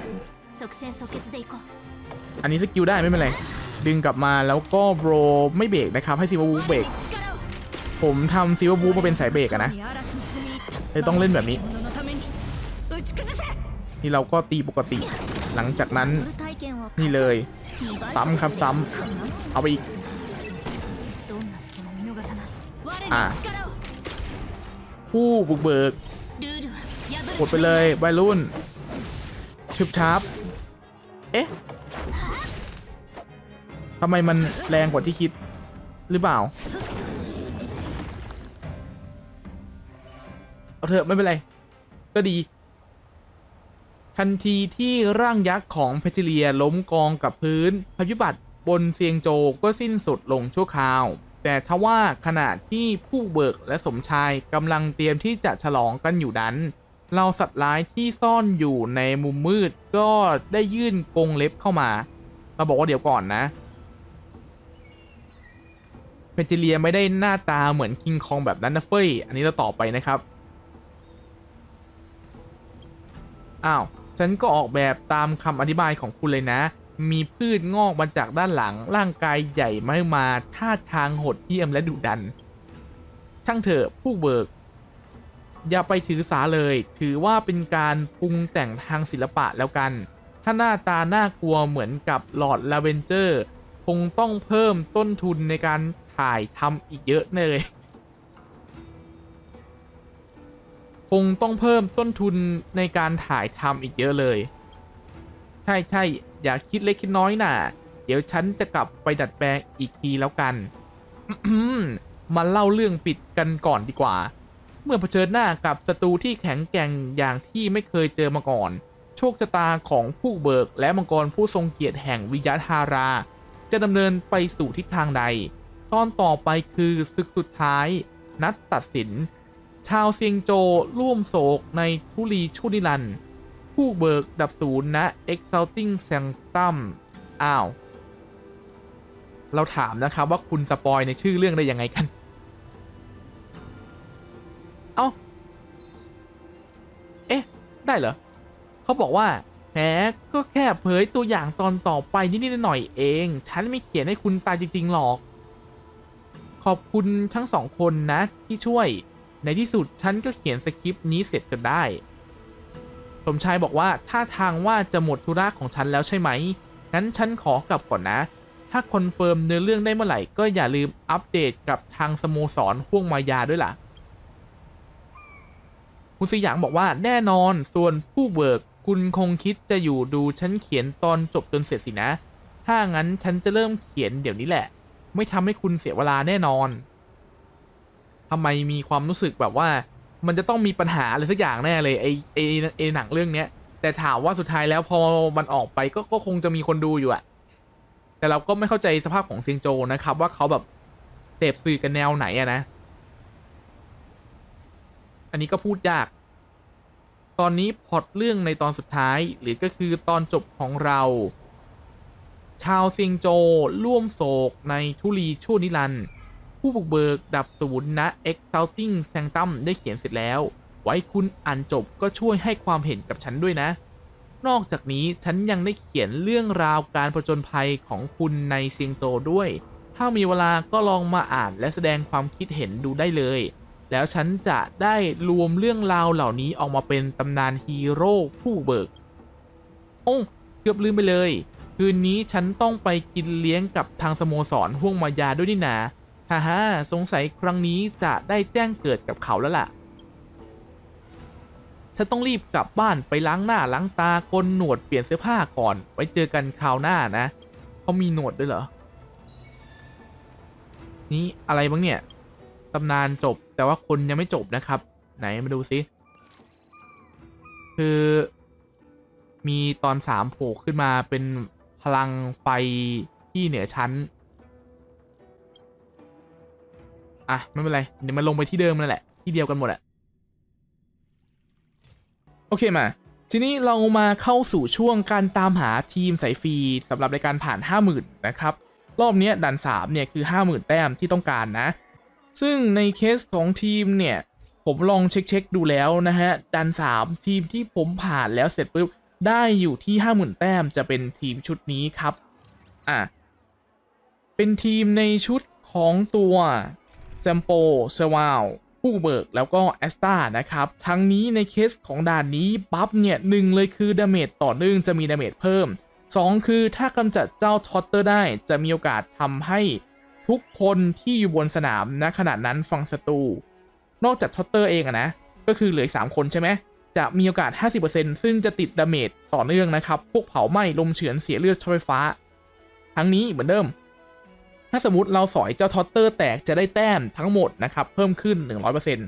อันนี้สกิลได้ไม่เป็นไรดึงกลับมาแล้วก็โบรไม่เบรกนะครับให้ซิวาบูเบรกผมทำซิวาบูมาเป็นสายเบรกอะนะเลยต้องเล่นแบบนี้นี่เราก็ตีปกติหลังจากนั้นนี่เลยซ้ำครับซ้ำเอาไปอีกอ่ะผู้บุกเบิกกดไปเลยวัยรุ่นชุบชับเอ๊ะทำไมมันแรงกว่าที่คิดหรือเปล่าเอาเถอะไม่เป็นไรก็ดีทันทีที่ร่างยักษ์ของเพทิเลียล้มกองกับพื้นพายุบัติบนเซียงโจก็สิ้นสุดลงชั่วคราวแต่ทว่าขณะที่ผู้เบิกและสมชายกำลังเตรียมที่จะฉลองกันอยู่นั้นเราสัตว์ร้ายที่ซ่อนอยู่ในมุมมืดก็ได้ยื่นกรงเล็บเข้ามาเราบอกว่าเดี๋ยวก่อนนะเพทิเลียไม่ได้หน้าตาเหมือนคิงคองแบบนั้นนะเฟ้ยอันนี้เราต่อไปนะครับอ้าวฉันก็ออกแบบตามคำอธิบายของคุณเลยนะมีพืชงอกมาจากด้านหลังร่างกายใหญ่ไม่มาท่าทางโหดเหี้ยมและดุดันช่างเถอะผู้เบิกอย่าไปถือสาเลยถือว่าเป็นการปรุงแต่งทางศิลปะแล้วกันถ้าหน้าตาน่ากลัวเหมือนกับลอร์ดลาเวนเจอร์คงต้องเพิ่มต้นทุนในการถ่ายทำอีกเยอะเลยคงต้องเพิ่มต้นทุนในการถ่ายทำอีกเยอะเลยใช่ใช่อย่าคิดเล็กคิดน้อยน่ะเดี๋ยวฉันจะกลับไปดัดแปลงอีกทีแล้วกัน มาเล่าเรื่องปิดกันก่อนดีกว่าเมื่อเผชิญหน้ากับศัตรูที่แข็งแกร่งอย่างที่ไม่เคยเจอมาก่อนโชคชะตาของผู้เบิกและมังกรผู้ทรงเกียรติแห่งวิยาธาราจะดำเนินไปสู่ทิศทางใดตอนต่อไปคือศึกสุดท้ายนัดตัดสินชาวเซียงโจร่วมโศกในทุลีชุนิรันดร์ผู้เบิกดับศูนย์ณ Exalting Sanctum อ้าวเราถามนะครับว่าคุณสปอยในชื่อเรื่องได้ยังไงกันเอ้าเอ๊ะได้เหรอเขาบอกว่าแหมก็แค่เผยตัวอย่างตอนต่อไปนิดๆหน่อยๆเองฉันไม่เขียนให้คุณตายจริงๆหรอกขอบคุณทั้งสองคนนะที่ช่วยในที่สุดฉันก็เขียนสคริปต์นี้เสร็จจนได้สมชายบอกว่าท่าทางว่าจะหมดธุระของฉันแล้วใช่ไหมงั้นฉันขอกลับก่อนนะถ้าคอนเฟิร์มเนื้อเรื่องได้เมื่อไหร่ก็อย่าลืมอัปเดตกับทางสโมสรห้วงมายาด้วยล่ะคุณสยามบอกว่าแน่นอนส่วนผู้เบิกคุณคงคิดจะอยู่ดูฉันเขียนตอนจบจนเสร็จสินะถ้างั้นฉันจะเริ่มเขียนเดี๋ยวนี้แหละไม่ทำให้คุณเสียเวลาแน่นอนทำไมมีความรู้สึกแบบว่ามันจะต้องมีปัญหาอะไรสักอย่างแน่เลยไอไอไอหนังเรื่องเนี้ยแต่ถามว่าสุดท้ายแล้วพอมันออกไปก็ก็คงจะมีคนดูอยู่อะแต่เราก็ไม่เข้าใจสภาพของเซียงโจนะครับว่าเขาแบบเสพสื่อกันแนวไหนอะนะอันนี้ก็พูดยากตอนนี้พล็อตเรื่องในตอนสุดท้ายหรือก็คือตอนจบของเราชาวเซียงโจร่วมโศกในทุลีชั่วนิรันดร์ผู้บุกเบิกดับศูนย์ณ Exalting Sanctum ได้เขียนเสร็จแล้วไว้คุณอ่านจบก็ช่วยให้ความเห็นกับฉันด้วยนะนอกจากนี้ฉันยังได้เขียนเรื่องราวการผจญภัยของคุณในเซียงโจด้วยถ้ามีเวลาก็ลองมาอ่านและแสดงความคิดเห็นดูได้เลยแล้วฉันจะได้รวมเรื่องราวเหล่านี้ออกมาเป็นตำนานฮีโร่ผู้เบิกโอ้เกือบลืมไปเลยคืนนี้ฉันต้องไปกินเลี้ยงกับทางสโมสรห้วงมายาด้วยนี่นาฮ่าฮ่าสงสัยครั้งนี้จะได้แจ้งเกิดกับเขาแล้วล่ะฉันต้องรีบกลับบ้านไปล้างหน้าล้างตาโกนหนวดเปลี่ยนเสื้อผ้าก่อนไว้เจอกันคราวหน้านะเขามีหนวดด้วยเหรอนี่อะไรบ้างเนี่ยตำนานจบแต่ว่าคนยังไม่จบนะครับไหนมาดูซิคือมีตอนสามโผล่ขึ้นมาเป็นพลังไฟที่เหนือชั้นอ่ะไม่เป็นไรเดี๋ยวมาลงไปที่เดิมนั่นแหละที่เดียวกันหมดแหละโอเคมาทีนี้เรามาเข้าสู่ช่วงการตามหาทีมสายฟรีสำหรับในการผ่าน ห้าหมื่น นะครับรอบนี้ด่านสามเนี่ยคือ ห้าหมื่น แต้มที่ต้องการนะซึ่งในเคสของทีมเนี่ยผมลองเช็คๆดูแล้วนะฮะด่านสามทีมที่ผมผ่านแล้วเสร็จปุ๊บได้อยู่ที่ ห้าหมื่น แต้มจะเป็นทีมชุดนี้ครับอ่ะเป็นทีมในชุดของตัวแซมโปเซวาลผู้เบิกแล้วก็แอสตานะครับทั้งนี้ในเคสของด่านนี้บัฟเนี่ยหนึ่งเลยคือดาเมจต่อเนื่องจะมีดาเมจเพิ่มสองคือถ้ากำจัดเจ้าท็อตเตอร์ได้จะมีโอกาสทำให้ทุกคนที่อยู่บนสนามณขณะนั้นฟังศัตรูนอกจากท็อตเตอร์เองอะนะก็คือเหลือสามคนใช่ไหมจะมีโอกาส ห้าสิบเปอร์เซ็นต์ ซึ่งจะติดดาเมจต่อเนื่องนะครับพวกเผาไหม้ลมเฉือนเสียเลือดช็อตไฟฟ้าทั้งนี้เหมือนเดิมถ้าสมมติเราสอยเจ้าท็อตเตอร์แตกจะได้แต้มทั้งหมดนะครับเพิ่มขึ้น หนึ่งร้อยเปอร์เซ็นต์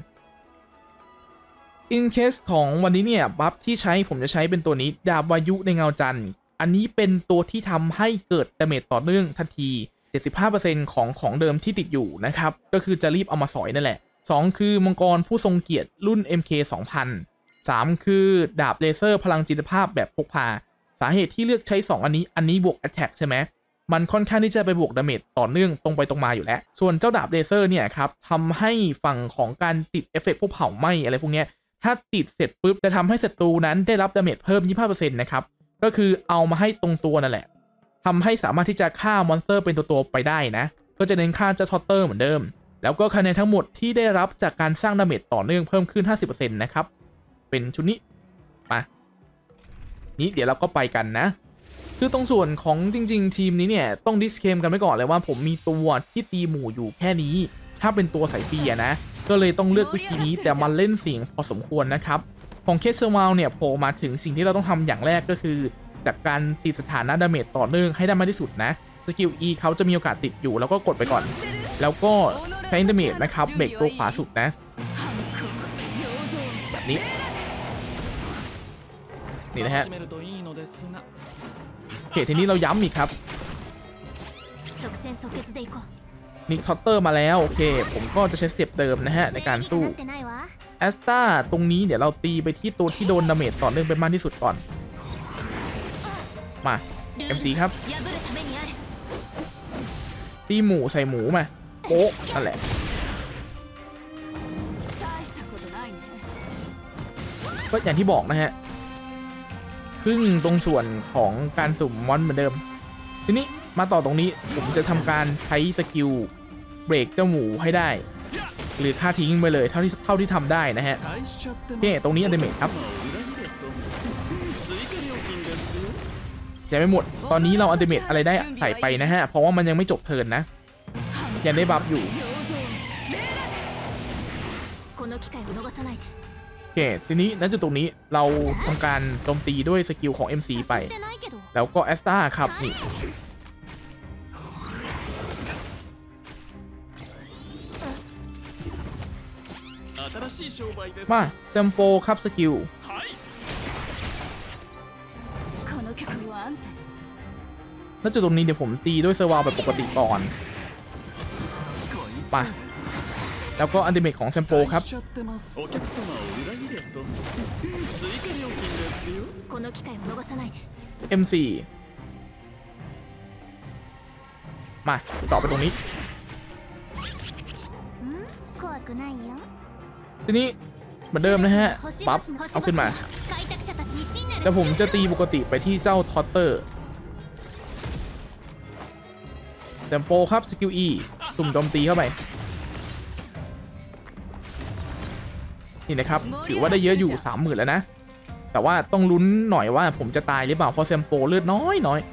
in case ของวันนี้เนี่ยบัฟที่ใช้ผมจะใช้เป็นตัวนี้ดาบวายุในเงาจันทร์อันนี้เป็นตัวที่ทำให้เกิดดาเมจต่อเนื่องทันที เจ็ดสิบห้าเปอร์เซ็นต์ ของของเดิมที่ติดอยู่นะครับก็คือจะรีบเอามาสอยนั่นแหละสองคือมังกรผู้ทรงเกียรติรุ่น เอ็ม เค สองพัน สามคือดาบเลเซอร์พลังจิตภาพแบบพกพาสาเหตุที่เลือกใช้สองอันนี้อันนี้บวก attack ใช่ไหมมันค่อนข้างที่จะไปบวกดาเมจต่อเนื่องตรงไปตรงมาอยู่แล้วส่วนเจ้าดาบเลเซอร์เนี่ยครับทำให้ฝั่งของการติดเอฟเฟกต์พวกเผาไหม้อะไรพวกเนี้ยถ้าติดเสร็จปุ๊บจะทำให้ศัตรูนั้นได้รับดาเมจเพิ่ม ยี่สิบห้าเปอร์เซ็นต์ นะครับก็คือเอามาให้ตรงตัวนั่นแหละทำให้สามารถที่จะฆ่ามอนสเตอร์เป็นตัวตัวไปได้นะก็จะเน้นฆ่าเจ้าท็อตเตอร์เหมือนเดิมแล้วก็คะแนนทั้งหมดที่ได้รับจากการสร้างดาเมจต่อเนื่องเพิ่มขึ้น ห้าสิบเปอร์เซ็นต์ นะครับเป็นชุดนี้มานี้เดี๋ยวเราก็ไปกันนะคือตรงส่วนของจริงๆทีมนี้เนี่ยต้องดิสเคมกันไว้ก่อนเลยว่าผมมีตัวที่ตีหมู่อยู่แค่นี้ถ้าเป็นตัวสายฟรีนะก็เลยต้องเลือกวิธีนี้แต่มันเล่นเสียงพอสมควรนะครับของเคสเซอร์วาลเนี่ยโผล่มาถึงสิ่งที่เราต้องทำอย่างแรกก็คือจากการตีสถานะดาเมจต่อเนื่องให้ได้มากที่สุดนะสกิล E เขาจะมีโอกาสติดอยู่แล้วก็กดไปก่อนแล้วก็ใช้ดาเมจนะครับเบรกตัวขวาสุดนะแบบนี้นี่นะฮะโอเคทีนี้เราย้ำอีกครับนิกท็อตเตอร์มาแล้วโอเคผมก็จะใช้สเต็ปเดิมนะฮะในการสู้แอสตาตรงนี้เดี๋ยวเราตีไปที่ตัวที่โดนดาเมจต่อเนื่องไปมากที่สุดก่อนมา เอ็ม ซี ครับตีหมูใส่หมูมาโป๊ะนั่นแหละก็อย่างที่บอกนะฮะพึ่งตรงส่วนของการสุ่มมอนเหมือนเดิมทีนี้มาต่อตรงนี้ผมจะทำการใช้สกิลเบรกเจ้าหมูให้ได้หรือฆ่าทิ้งไปเลยเท่าที่เท่าที่ทำได้นะฮะโอเคตรงนี้อันเดเมจครับยังไม่หมดตอนนี้เราอันเดเมจอะไรได้ใส่ไปนะฮะเพราะว่ามันยังไม่จบเทิร์นนะยังได้บัฟอยู่โอเคทีนี้ณจุดตรงนี้เราทำการโจมตีด้วยสกิลของ เอ็ม ซี ไปแล้วก็แอสตาครับนี่มาแซมโปครับสกิลณจุดตรงนี้เดี๋ยวผมตีด้วยเซอร์วาลแบบปกติก่อนมาแล้วก็อันติเมทของแซมโปครับ เอ็ม โฟร์ มาต่อไปตรงนี้ทีนี้เหมือนเดิมนะฮะปั๊บเอาขึ้นมาแล้วผมจะตีปกติไปที่เจ้าท็อตเตอร์แซมโปครับสกิล E สุ่มโจมตีเข้าไปนี่นะครับถือว่าได้เยอะอยู่ สามหมื่น แล้วนะแต่ว่าต้องลุ้นหน่อยว่าผมจะตายหรือเปล่าเพราะแซมโปเลือดน้อยน้อย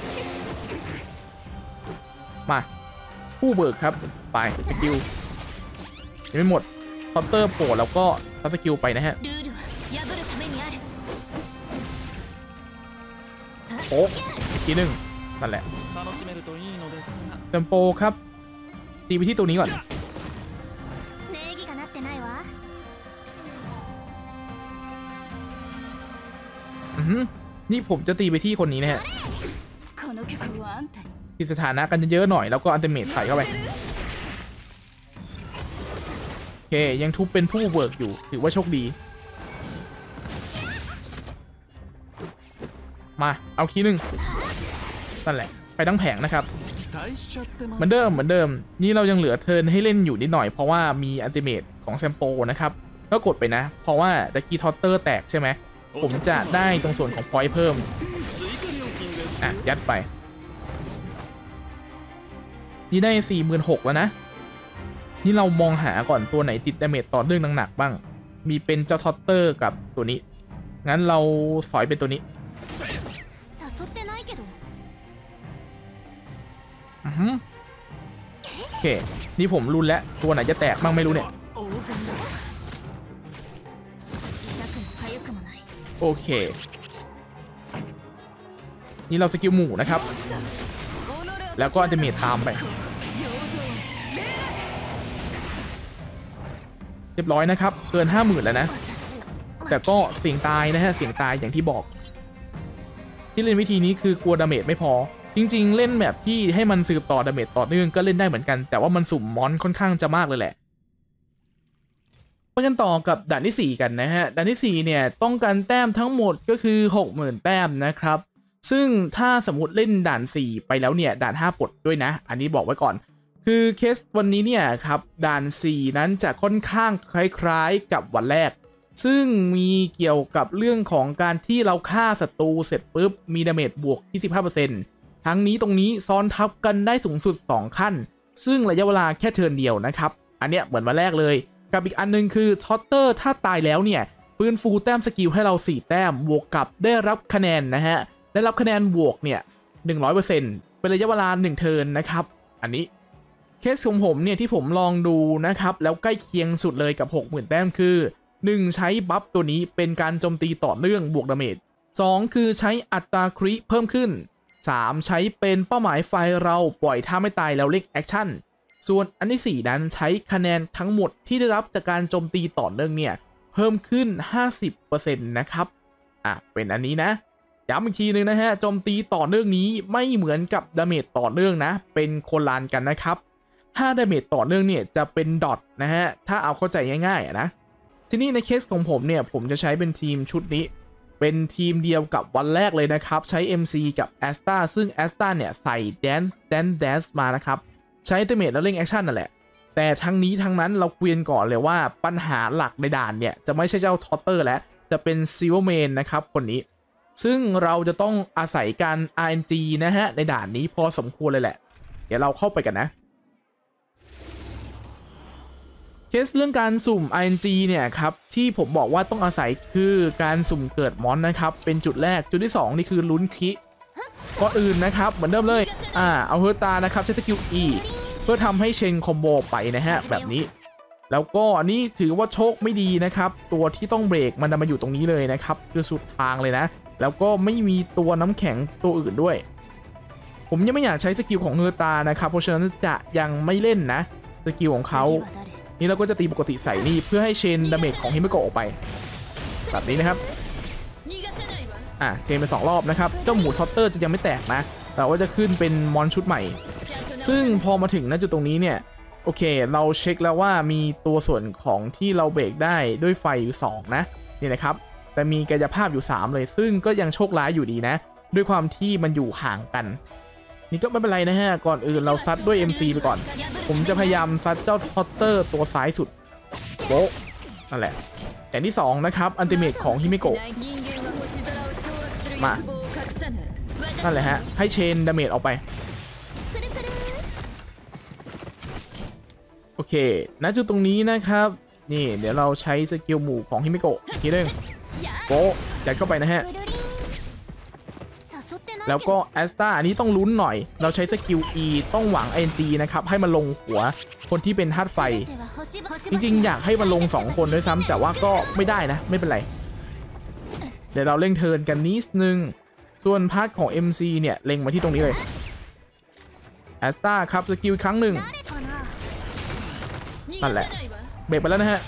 มาผู้เบิกครับไปสกิลยังไม่หมดท็อตเตอร์โผล่แล้วก็ทับสกิลไปนะฮะโอ้อีกทีหนึ่งนั่นแหละแซมโปครับตีไปที่ตัวนี้ก่อนอือนี่ผมจะตีไปที่คนนี้นะฮะที่สถานะกันเยอะหน่อยแล้วก็อันเตอร์เมทใส่เข้าไปโอเคยังทุบเป็นผู้เวิร์กอยู่ถือว่าโชคดีมาเอาคีย์หนึ่งนั่นแหละไปทั้งแผงนะครับเหมือนเดิมเหมือนเดิมนี่เรายังเหลือเทิร์นให้เล่นอยู่นิดหน่อยเพราะว่ามีอัลติเมทของแซมโปนะครับก็กดไปนะเพราะว่าตะกี้ทอตเตอร์แตกใช่ไหมผมจะได้ตรงส่วนของพอยต์เพิ่มอ่ะยัดไปนี่ได้ สี่หมื่นหกพัน แล้วนะนี่เรามองหาก่อนตัวไหนติดดาเมจต่อเนื่องหนักๆบ้างมีเป็นเจ้าทอตเตอร์กับตัวนี้งั้นเราสอยเป็นตัวนี้อือฮึโอเคนี่ผมรุนแล้วตัวไหนจะแตกบ้างไม่รู้เนี่ยโอเคนี่เราสกิลหมู่นะครับแล้วก็จะมีไทม์ไปเรียบร้อยนะครับเกินห้าหมื่นแล้วนะแต่ก็เสี่ยงตายนะฮะเสี่ยงตายอย่างที่บอกที่เล่นวิธีนี้คือกลัวดาเมจไม่พอจริงๆเล่นแบบที่ให้มันสืบต่อดาเมจต่อเนื่องก็เล่นได้เหมือนกันแต่ว่ามันสุ่มมอนค่อนข้างจะมากเลยแหละไปกันต่อกับด่านที่สี่กันนะฮะด่านที่สี่เนี่ยต้องการแต้มทั้งหมดก็คือ หกหมื่น แต้มนะครับซึ่งถ้าสมมติเล่นด่านสี่ไปแล้วเนี่ยด่านห้าปลดด้วยนะอันนี้บอกไว้ก่อนคือเคสวันนี้เนี่ยครับด่านสี่นั้นจะค่อนข้างคล้ายๆกับวันแรกซึ่งมีเกี่ยวกับเรื่องของการที่เราฆ่าศัตรูเสร็จปุ๊บมีดาเมจบวก ยี่สิบห้าเปอร์เซ็นต์ ทั้งนี้ตรงนี้ซ้อนทับกันได้สูงสุดสองขั้นซึ่งระยะเวลาแค่เทิร์นเดียวนะครับอันเนี้ยเหมือนวันแรกเลยกับอีกอันนึงคือท็อตเตอร์ถ้าตายแล้วเนี่ยฟื้นฟูแต้มสกิลให้เราสี่แต้มบวกกับได้รับคะแนนนะฮะได้รับคะแนนบวกเนี่ย หนึ่งร้อยเปอร์เซ็นต์ เป็นระยะเวลาหนึ่งเทิร์นนะครับอันนี้เคสของผมเนี่ยที่ผมลองดูนะครับแล้วใกล้เคียงสุดเลยกับ หกหมื่น แต้มคือหนึ่งใช้บัฟตัวนี้เป็นการโจมตีต่อเนื่องบวกดาเมจสองคือใช้อัตราคริเพิ่มขึ้นสามใช้เป็นเป้าหมายไฟเราปล่อยท่าไม่ตายแล้วเล่นแอคชั่นส่วนอันที่สี่นั้นใช้คะแนนทั้งหมดที่ได้รับจากการโจมตีต่อเนื่องเนี่ยเพิ่มขึ้น ห้าสิบเปอร์เซ็นต์ นะครับอ่ะเป็นอันนี้นะย้ำอีกทีนึงนะฮะโจมตีต่อเนื่องนี้ไม่เหมือนกับดาเมจต่อเนื่องนะเป็นคนละกันนะครับถ้าดาเมจต่อเนื่องเนี่ยจะเป็นดอทนะฮะถ้าเอาเข้าใจง่ายๆนะทีนี้ในเคสของผมเนี่ยผมจะใช้เป็นทีมชุดนี้เป็นทีมเดียวกับวันแรกเลยนะครับใช้ เอ็ม ซี กับ แอสตรา ซึ่ง แอสตรา เนี่ยใส่ Dance Dance Dance มานะครับใช้เตเมทแล้วเล่นแอคชั่นนั่นแหละแต่ทั้งนี้ทั้งนั้นเราคุยกันก่อนเลยว่าปัญหาหลักในด่านเนี่ยจะไม่ใช่เจ้าทอตเตอร์แล้วจะเป็นซิลเวอร์แมนนะครับคนนี้ซึ่งเราจะต้องอาศัยการ อาร์ เอ็น จี นะฮะในด่านนี้พอสมควรเลยแหละเดี๋ยวเราเข้าไปกันนะเคสเรื่องการสุ่ม อาร์ เอ็น จี เนี่ยครับที่ผมบอกว่าต้องอาศัยคือการสุ่มเกิดมอนนะครับเป็นจุดแรกจุดที่สองนี่คือลุ้นคิก่อนอื่นนะครับเหมือนเดิมเลยอ่าเอาเฮอร์ตานะครับใช้สกิล E เพื่อทำให้เชนคอมโบไปนะฮะแบบนี้แล้วก็อันนี้ถือว่าโชคไม่ดีนะครับตัวที่ต้องเบรกมันมาอยู่ตรงนี้เลยนะครับคือสุดทางเลยนะแล้วก็ไม่มีตัวน้ำแข็งตัวอื่นด้วยผมยังไม่อยากใช้สกิลของเฮอร์ตานะครับเพราะฉะนั้นจะยังไม่เล่นนะสกิลของเขานี่เราก็จะตีปกติใส่นี่เพื่อให้เชนดาเมจของฮิเมโกะออกไปแบบนี้นะครับอ่ะเชนไปสองรอบนะครับเจ้าหมูทอตเตอร์จะยังไม่แตกนะแต่ว่าจะขึ้นเป็นมอนชุดใหม่ซึ่งพอมาถึงณจุดตรงนี้เนี่ยโอเคเราเช็คแล้วว่ามีตัวส่วนของที่เราเบรกได้ด้วยไฟอยู่สองนะนี่นะครับแต่มีกายภาพอยู่สามเลยซึ่งก็ยังโชคร้ายอยู่ดีนะด้วยความที่มันอยู่ห่างกันนี่ก็ไม่เป็นไรนะฮะก่อนอื่นเราซัดด้วย เอ็ม ซี ไปก่อนผมจะพยายามซัดเจ้าทอตเตอร์ตัวซ้ายสุดโบ๊ะนั่นแหละอย่างที่สองนะครับอัลติเมทของฮิเมโกะมานั่นแหละฮะให้เชนดาเมจออกไปโอเคณจุดตรงนี้นะครับนี่เดี๋ยวเราใช้สกิลหมู่ของฮิเมโกะทีนึงโบ๊ะยัดเข้าไปนะฮะแล้วก็แอสตาอันนี้ต้องลุ้นหน่อยเราใช้สกิล E ต้องหวัง เอ็น จี นะครับให้มันลงหัวคนที่เป็นธาตุไฟจริงๆอยากให้มันลงสองคนด้วยซ้ำแต่ว่าก็ไม่ได้นะไม่เป็นไรเดี๋ยวเราเล่งเทิร์นกันนิดนึงส่วนพาร์ทของ เอ็ม ซี เนี่ยเล็งมาที่ตรงนี้เลยแอสตาครับสกิลครั้งหนึ่งนั่นแหละเบรกไปแล้วนะฮะ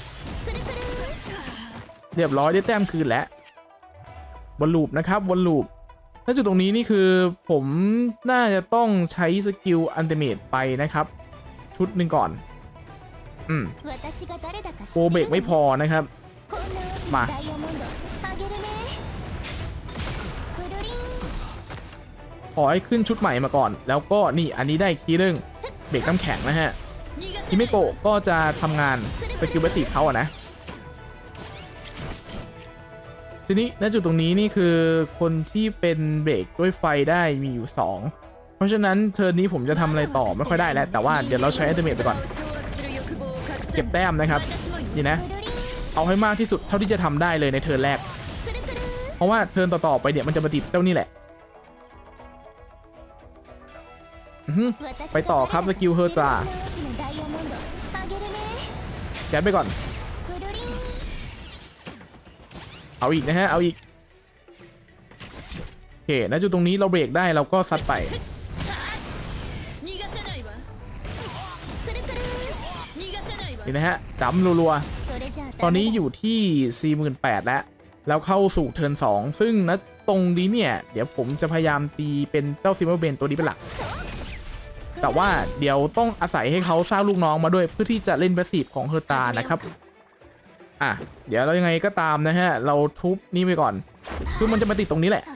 เรียบร้อยได้แต้มคืนแล้ววนลูปนะครับวนลูปณจุดตรงนี้นี่คือผมน่าจะต้องใช้สกิลอัลติเมทไปนะครับชุดหนึ่งก่อนอืมโปรเบรกไม่พอนะครับมาขอให้ขึ้นชุดใหม่มาก่อนแล้วก็นี่อันนี้ได้อีกทีนึงเบรกน้ำแข็งนะฮะฮิเมโกะก็จะทำงานสกิลเบสิกเขาอะนะทีนี้ณจุดตรงนี้นี่คือคนที่เป็นเบรกด้วยไฟได้มีอยู่สองเพราะฉะนั้นเทิร์นนี้ผมจะทำอะไรต่อไม่ค่อยได้แล้วแต่ว่าเดี๋ยวเราใช้อัลติเมทไปก่อนเก็บแต้มนะครับนี่นะเอาให้มากที่สุดเท่าที่จะทำได้เลยในเทิร์นแรกเพราะว่าเทิร์นต่อๆไปเนี่ยมันจะมาติดเจ้านี่แหละไปต่อครับสกิลเฮอร์ตราแกะไปก่อนเอาอีกนะฮะเอาอีกโอเคณจุดตรงนี้เราเบรกได้เราก็ซัดไปนี่นะฮะจำรัวๆตอนนี้อยู่ที่ สี่หมื่นแปดพัน แล้วแล้วเข้าสู่เทิร์นสองซึ่งณตรงนี้เนี่ยเดี๋ยวผมจะพยายามตีเป็นเจ้าซิมเบอร์เบนตัวนี้เป็นหลักแต่ว่าเดี๋ยวต้องอาศัยให้เขาสร้างลูกน้องมาด้วยเพื่อที่จะเล่นแพสซีฟของเฮอร์ตานะครับอ่ะเดี๋ยวเรายังไงก็ตามนะฮะเราทุบนี่ไปก่อนคือมันจะมาติดตรงนี้แหละ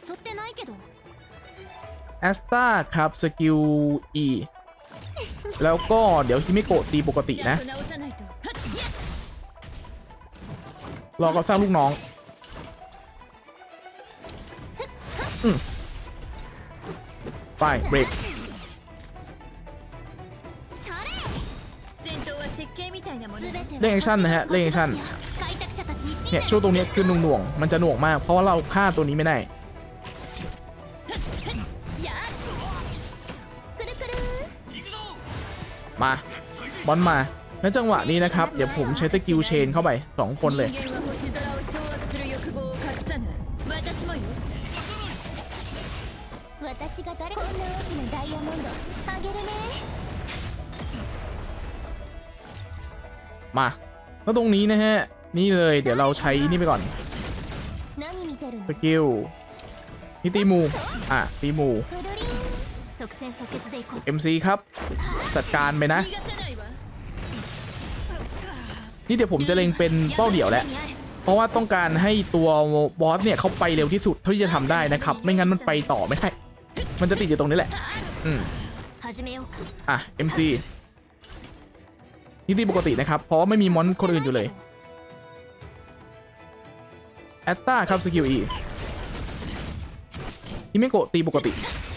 แอสตาครับสกิล E แล้วก็เดี๋ยวฮิเมโกะตีปกตินะรอเขาสร้างลูกน้องอืมไปเบรกเล่นแอคชั่นนะฮะเล่นแอคชั่นเนี่ยช่วงตรงนี้คือหน่วงๆมันจะหน่วงมากเพราะว่าเราฆ่าตัวนี้ไม่ได้มาบอลมาในจังหวะนี้นะครับเดี๋ยวผมใช้สกิลเชนเข้าไปสองคนเลยมาแล้วตรงนี้นะฮะนี่เลยเดี๋ยวเราใช้นี่ไปก่อนสกิลนี่ตีมูอ่ะตีมู เอ็ม ซี ครับจัดการไปนะนี่เดี๋ยวผมจะเล็งเป็นเป้าเดี่ยวแหละเพราะว่าต้องการให้ตัวบอสเนี่ยเขาไปเร็วที่สุดเท่าที่จะทำได้นะครับไม่งั้นมันไปต่อไม่ได้มันจะติดอยู่ตรงนี้แหละอืมอ่ะ เอ็ม ซี นี่ตีปกตินะครับเพราะว่าไม่มีมอนคนอื่นอยู่เลยแอตตาครับสกิล E ฮิเมโกะตีปกติ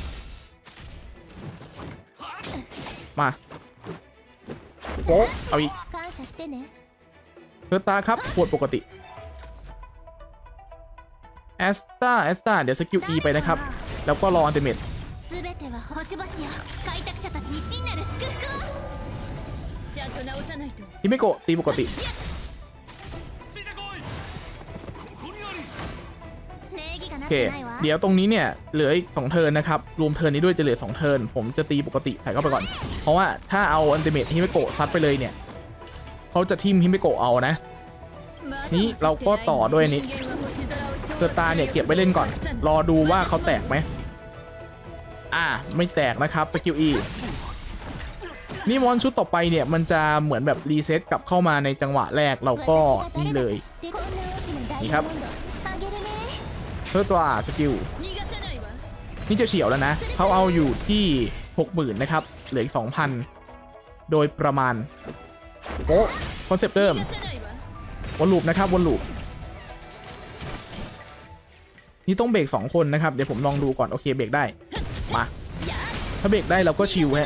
มาโป๊ะเอาอีกเฮอร์ตาครับปวดปกติแอสตาแอสตาเดี๋ยวสกิล E ไปนะครับแล้วก็รออัลติเมทฮิเมโกะตีปกติโอเคเดี๋ยวตรงนี้เนี่ยเหลืออีกสองเทิร์นนะครับรวมเทิร์นนี้ด้วยจะเหลือสองเทิร์นผมจะตีปกติใส่เข้าไปก่อนเพราะว่าถ้าเอาอัลติเมทฮิเมโกะซัดไปเลยเนี่ยเขาจะทิมฮิเมโกะเอานะนี้เราก็ต่อด้วยนี้เซอร์ตาเนี่ยเก็บไว้เล่นก่อนรอดูว่าเขาแตกไหมอ่าไม่แตกนะครับสกิล E นี่มอนชุดต่อไปเนี่ยมันจะเหมือนแบบรีเซ็ตกลับเข้ามาในจังหวะแรกเราก็นี่เลยนี่ครับเพื่อตัวสกิลนี่จะเฉียวแล้วนะเขาเอาอยู่ที่ หกหมื่น นะครับเหลืออีก สองพัน โดยประมาณโอ้คอนเซปต์เดิมวนลูปนะครับวนลูปนี่ต้องเบรกสองคนนะครับเดี๋ยวผมลองดูก่อนโอเคเบรกได้มาถ้าเบรกได้เราก็ชิลฮะ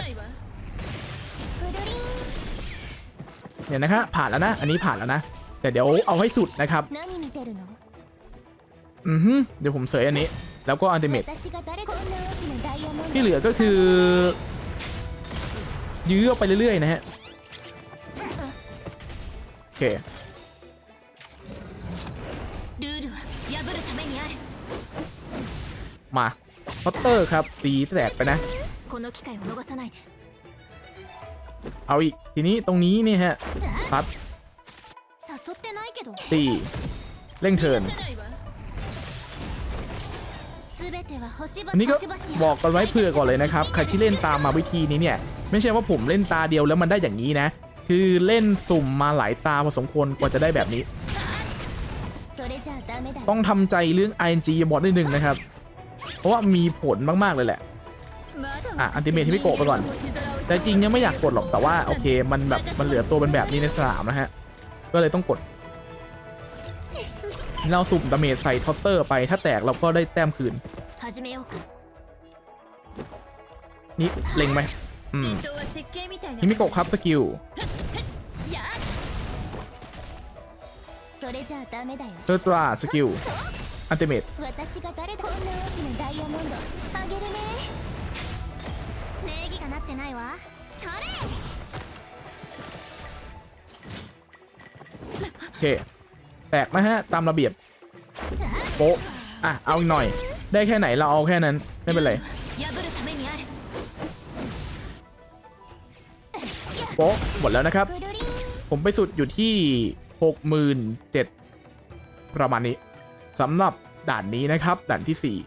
เนี่ยนะครับผ่านแล้วนะอันนี้ผ่านแล้วนะแต่เดี๋ยวเอาให้สุดนะครับอือฮึเดี๋ยวผมเสยอันนี้แล้วก็อัลติเมทที่เหลือก็คือยื้อไปเรื่อยๆนะฮะโอเคมาพัตเตอร์ครับตีแตกไปนะเอาอีกทีนี้ตรงนี้นี่ฮะซัดตีเร่งเทิร์นอันนี้ก็บอกกันไว้เผื่อก่อนเลยนะครับใครที่เล่นตามมาวิธีนี้เนี่ยไม่ใช่ว่าผมเล่นตาเดียวแล้วมันได้อย่างนี้นะคือเล่นสุ่มมาหลายตาพอสมควรกว่าจะได้แบบนี้ต้องทำใจเรื่อง อาร์ เอ็น จี บอทนิดนึงนะครับเพราะว่ามีผลมากๆเลยแหละอ่ะอันติเมทที่ไม่โกะไปก่อนแต่จริงยังไม่อยากกดหรอกแต่ว่าโอเคมันแบบมันเหลือตัวเป็นแบบนี้ในสนามนะฮะก็เลยต้องกดเราสุ่มดาเมจใส่ท็อตเตอร์ไปถ้าแตกเราก็ได้แต้มคืนนี่เล็งไหมอืมฮิมิโกะครับสกิลเซอร์ตราสกิลอันติเมทโอเคแตกนะฮะตามระเบียบโป๊ะอ่ะเอาอีกหน่อยได้แค่ไหนเราเอาแค่นั้นไม่เป็นไรโป๊ะหมดแล้วนะครับผมไปสุดอยู่ที่ หกหมื่นเจ็ดพัน ประมาณนี้สำหรับด่านนี้นะครับด่านที่สี่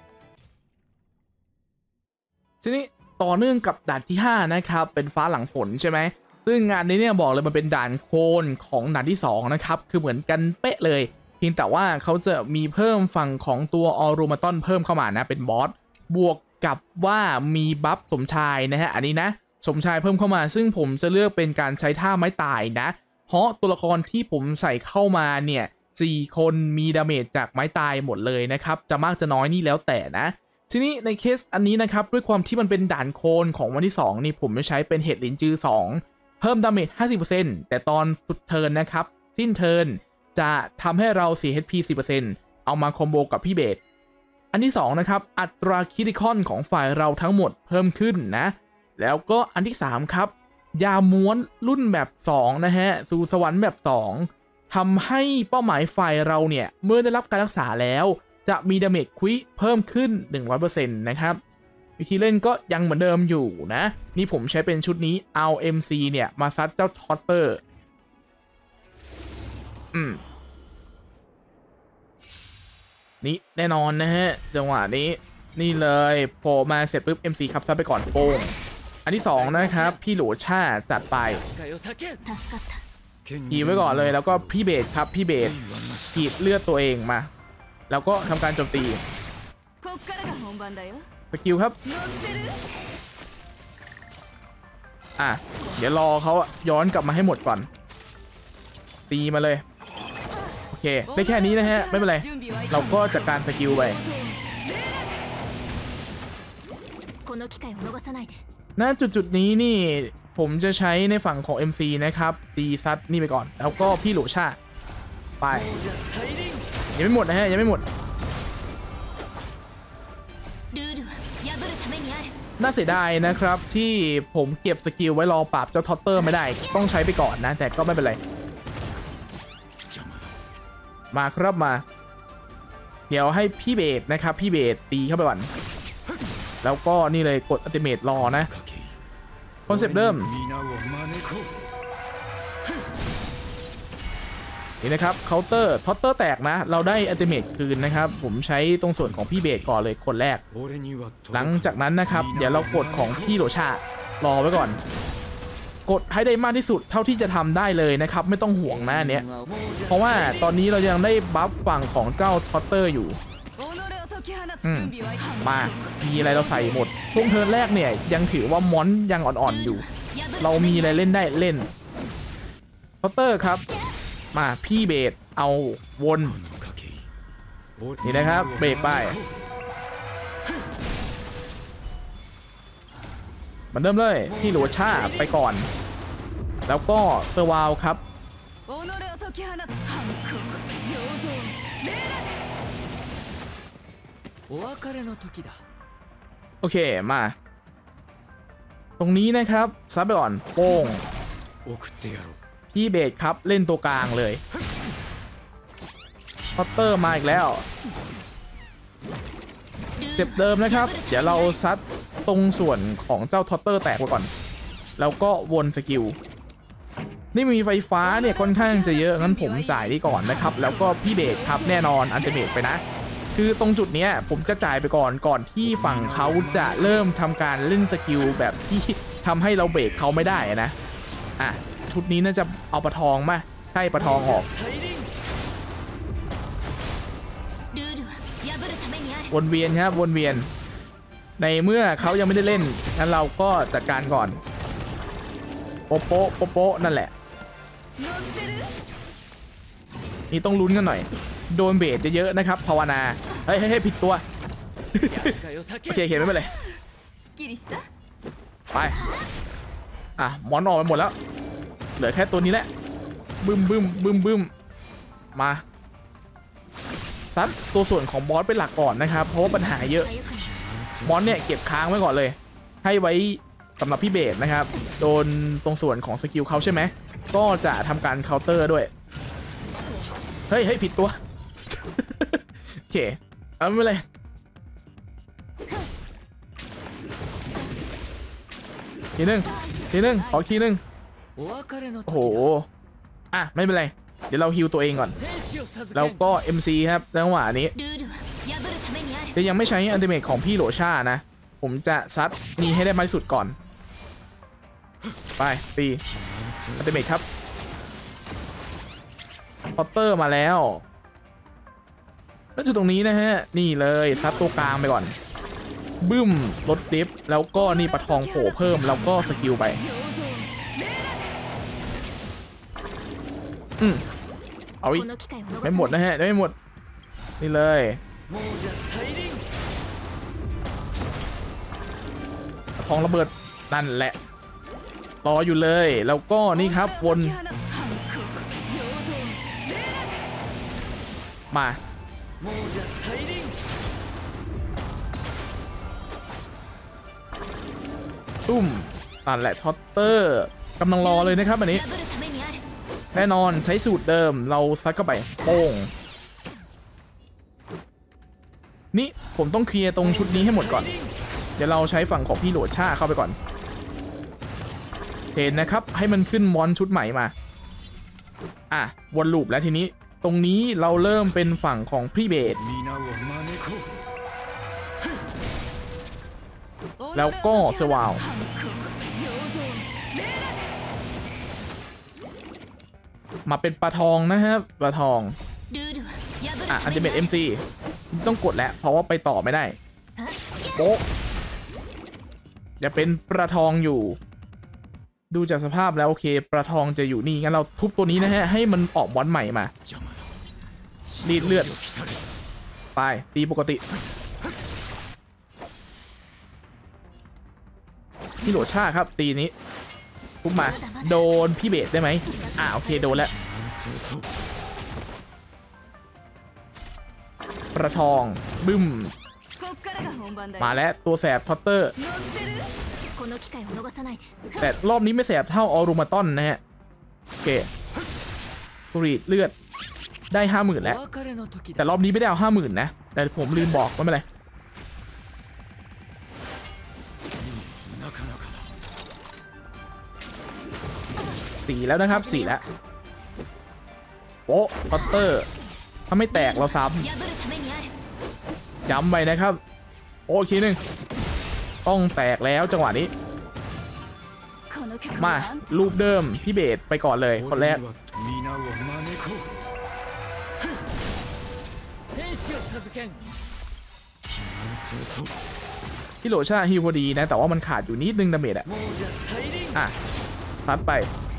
ทีนี้ต่อเนื่องกับด่านที่ห้านะครับเป็นฟ้าหลังฝนใช่ไหมซึ่งงานนี้เนี่ยบอกเลยมันเป็นด่านโคลนของด่านที่สองนะครับคือเหมือนกันเป๊ะเลยเพียงแต่ว่าเขาจะมีเพิ่มฝั่งของตัวออรูมาตอนเพิ่มเข้ามานะเป็นบอสบวกกับว่ามีบัฟสมชายนะฮะอันนี้นะสมชายเพิ่มเข้ามาซึ่งผมจะเลือกเป็นการใช้ท่าไม้ตายนะเพราะตัวละครที่ผมใส่เข้ามาเนี่ยสี่คนมีดาเมจจากไม้ตายหมดเลยนะครับจะมากจะน้อยนี่แล้วแต่นะทีนี้ในเคสอันนี้นะครับด้วยความที่มันเป็นด่านโคลนของวันที่สองนี่ผมจะใช้เป็นเห็ดลินจือสองเพิ่มดาเมจ ห้าสิบเปอร์เซ็นต์ แต่ตอนสุดเทิร์นนะครับสิ้นเทิร์นจะทำให้เราเสีย เอช พี สิบเปอร์เซ็นต์ เอามาคอมโบกับพี่เบสอันที่สองนะครับอัตราคริติคอลของฝ่ายเราทั้งหมดเพิ่มขึ้นนะแล้วก็อันที่สามครับยาม้วนรุ่นแบบสองนะฮะสู่สวรรค์แบบสองทำให้เป้าหมายฝ่ายเราเนี่ยเมื่อได้รับการรักษาแล้วจะมีดาเมจควิเพิ่มขึ้น หนึ่งร้อยเปอร์เซ็นต์ นะครับวิธีเล่นก็ยังเหมือนเดิมอยู่นะนี่ผมใช้เป็นชุดนี้เอา เอ็ม ซี เนี่ยมาซัดเจ้าท็อตเตอร์อืมนี่แน่นอนนะฮะจังหวะนี้นี่เลยโผล่มาเสร็จปุ๊บ เอ็ม ซี ครับซัดไปก่อนโป้งอันที่สองนะครับพี่หลูช่าจัดไปกีไว้ก่อนเลยแล้วก็พี่เบสครับพี่เบสกีดเลือดตัวเองมาแล้วก็ทำการโจมตีสกิลครับอ่ะเดี๋ยวรอเขาย้อนกลับมาให้หมดก่อนตีมาเลยโอเคได้แค่นี้นะฮะไม่เป็นไรเราก็จัดการสกิลไปณจุดจุดนี้นี่ผมจะใช้ในฝั่งของ เอ็ม ซี นะครับตีซัดนี่ไปก่อนแล้วก็พี่หลูชาไปยังไม่หมดนะฮะยังไม่หมดน่าเสียดายนะครับที่ผมเก็บสกิลไว้รอปราบเจ้าท็อตเตอร์ไม่ได้ต้องใช้ไปก่อนนะแต่ก็ไม่เป็นไรมาครับมาเดี๋ยวให้พี่เบสนะครับพี่เบสตีเข้าไปก่อนแล้วก็นี่เลยกดอัลติเมทรอนะคอนเซปต์เริ่มนี่นะครับเคาน์เตอร์ท็อตเตอร์แตกนะเราได้อัลติเมทคืนนะครับผมใช้ตรงส่วนของพี่เบสก่อนเลยคนแรกหลังจากนั้นนะครับเดี๋ยวเรากดของพี่โรชารอไว้ก่อนกดให้ได้มากที่สุดเท่าที่จะทำได้เลยนะครับไม่ต้องห่วงนะเนี้ยเพราะว่าตอนนี้เรายังได้บัฟฝั่งของเจ้าท็อตเตอร์อยู่อืมมามีอะไรเราใส่หมดช่วงเทิร์นแรกเนี่ยยังถือว่ามอนยังอ่อนๆอยู่เรามีอะไรเล่นได้เล่นท็อตเตอร์ครับมาพี่เบสเอาวนนี่นะครับเบรกไปมันเริ่มเลยพี่หลัวชาไปก่อนแล้วก็เซอร์วาวครับโอเคมาตรงนี้นะครับซับไปก่อนโป้งพี่เบสครับเล่นตัวกลางเลยพอตเตอร์มาอีกแล้วเจ็บเดิมนะครับเดี๋ยวเราซัดตรงส่วนของเจ้าท็อตเตอร์แตกไปก่อนแล้วก็วนสกิลนี่มีไฟฟ้าเนี่ยค่อนข้างจะเยอะงั้นผมจ่ายได้ก่อนนะครับแล้วก็พี่เบสครับแน่นอนอันเตอร์เมทไปนะคือตรงจุดนี้ผมจะจ่ายไปก่อนก่อนที่ฝั่งเขาจะเริ่มทำการเล่นสกิลแบบที่ทำให้เราเบรกเขาไม่ได้นะอ่ะชุดนี้น่าจะเอาปะทองมาใช่ปะทองออกวนเวียนครับวนเวียนในเมื่อเขายังไม่ได้เล่นงั้นเราก็จัดการก่อนโป๊ะโป๊ะโป๊ะโป๊ะนั่นแหละนี่ต้องลุ้นกันหน่อยโดนเบสเยอะๆนะครับภาวนาเฮ้ยเฮ้ยผิดตัวโอเคเขียนไม่เป็นไรไปอ่ะหมอนออกไปหมดแล้วเหลือแค่ตัวนี้แหละบึ้มบึ้มบึ้มบึ้มมาซัดตัวส่วนของบอสเป็นหลักก่อนนะครับเพราะว่าปัญหาเยอะมอนเนี่ยเก็บค้างไว้ก่อนเลยให้ไว้สำหรับพี่เบสนะครับโดนตรงส่วนของสกิลเขาใช่ไหมก็จะทำการเคาน์เตอร์ด้วยเฮ้ยเฮ้ยผิดตัวโอเคเอาไม่เป็นไรทีนึงทีนึงขอทีนึงโอ้โหอ่ะไม่เป็นไรเดี๋ยวเราฮิวตัวเองก่อนแล้วก็ เอ็ม ซี ครับจังหวะนี้จะยังไม่ใช้อัลติเมทของพี่โหลชานะผมจะซัดนี่ให้ได้มากที่สุดก่อนไปตีอัลติเมทครับพอตเตอร์มาแล้วแล้วจุดตรงนี้นะฮะนี่เลยซัดตัวกลางไปก่อนบึ้มลดดิฟแล้วก็นี่ประทองโผล่เพิ่มแล้วก็สกิลไปอืมเอาอีกไม่หมดนะฮะไม่หมดนี่เลยประทองระเบิดนั่นแหละรออยู่เลยแล้วก็นี่ครับวนมาตุ้มนั่นแหละท็อตเตอร์กำลังรอเลยนะครับอันนี้แน่นอนใช้สูตรเดิมเราซัดเข้าไปโป้งนี่ผมต้องเคลียร์ตรงชุดนี้ให้หมดก่อนเดี๋ยวเราใช้ฝั่งของพี่โหลดชาเข้าไปก่อนเห็นนะครับให้มันขึ้นมอนชุดใหม่มาอ่ะวนลูปแล้วทีนี้ตรงนี้เราเริ่มเป็นฝั่งของพี่เบสแล้วก็เซวาลมาเป็นปลาทองนะครับปลาทองอ่ะอันติเมท เอ็ม ซี ต้องกดแล้วเพราะว่าไปต่อไม่ได้โป๊ะอย่าเป็นปลาทองอยู่ดูจากสภาพแล้วโอเคปลาทองจะอยู่นี่งั้นเราทุบตัวนี้นะฮะให้มันออกบอลใหม่มารีดเลือดไปตีปกติพี่โหลชาครับตีนี้ทุบมาโดนพี่เบสได้ไหมอ่าโอเคโดนแล้วประทองบึ้มมาแล้วตัวแสบท็อตเตอร์แต่รอบนี้ไม่แสบเท่าออรูมาตอนนะฮะโอเคกรีดเลือดได้ห้าหมื่นแล้วแต่รอบนี้ไม่ได้เอาห้าหมื่นนะแต่ผมลืมบอกไม่เป็นไรสี่แล้วนะครับสี่แล้วโป๊ะท็อตเตอร์ถ้าไม่แตกเราซ้ำย้ำไปนะครับโอ้ทีนึงต้องแตกแล้วจังหวะนี้มารูปเดิมพี่เบสไปก่อนเลยคนแรกพี่โหลชาฮิวพอดีนะแต่ว่ามันขาดอยู่นิดนึงดาเมจอะอ่ะซัดไป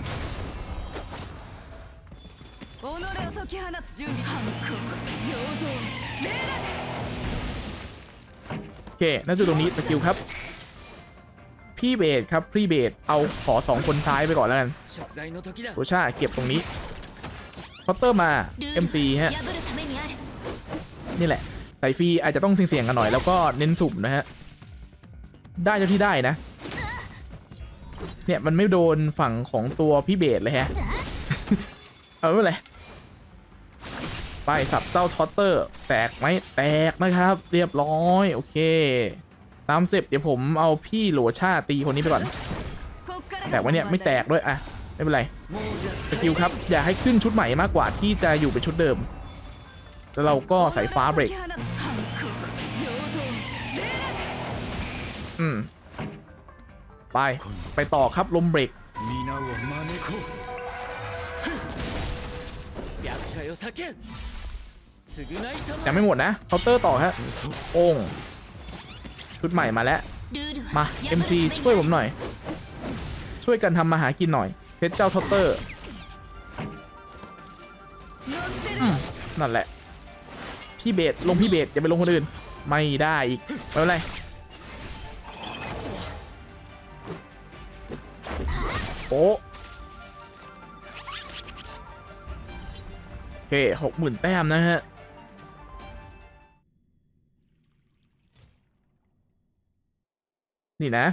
โอเคณจุดตรงนี้สกิลครับพี่เบสครับพี่เบสเอาขอสองคนซ้ายไปก่อนแล้วกันโรชาเก็บตรงนี้พอตเตอร์มา เอ็ม ซี ฮะนี่แหละใส่ฟรีอาจจะต้องเสี่ยงๆกันหน่อยแล้วก็เน้นสุ่มนะฮะได้เจ้าที่ได้นะเนี่ยมันไม่โดนฝั่งของตัวพี่เบสเลยฮะเอาไม่เป็นไรไปสับเจ้าท็อตเตอร์แตกไหมแตกนะครับเรียบร้อยโอเคตามสเต็ปเดี๋ยวผมเอาพี่โหลชาตีคนนี้ไปก่อนแต่ว่าเนี่ยไม่แตกด้วยอ่ะไม่เป็นไรสกิลครับอย่าให้ขึ้นชุดใหม่มากกว่าที่จะอยู่เป็นชุดเดิมแล้วเราก็ใส่ฟ้าเบรกอืมไปไปต่อครับลมเบรกยังไม่หมดนะเคาน์เตอร์ต่อฮะโอ่งชุดใหม่มาแล้วมา เอ็ม ซี ช่วยผมหน่อยช่วยกันทำมาหากินหน่อยเพชรเจ้าทอตเตอร์นั่นแหละพี่เบสลงพี่เบสอย่าไปลงคนอื่นไม่ได้อีกไม่เป็นไรโอ้โอเคหกหมื่นแต้มนะฮะนี่นะ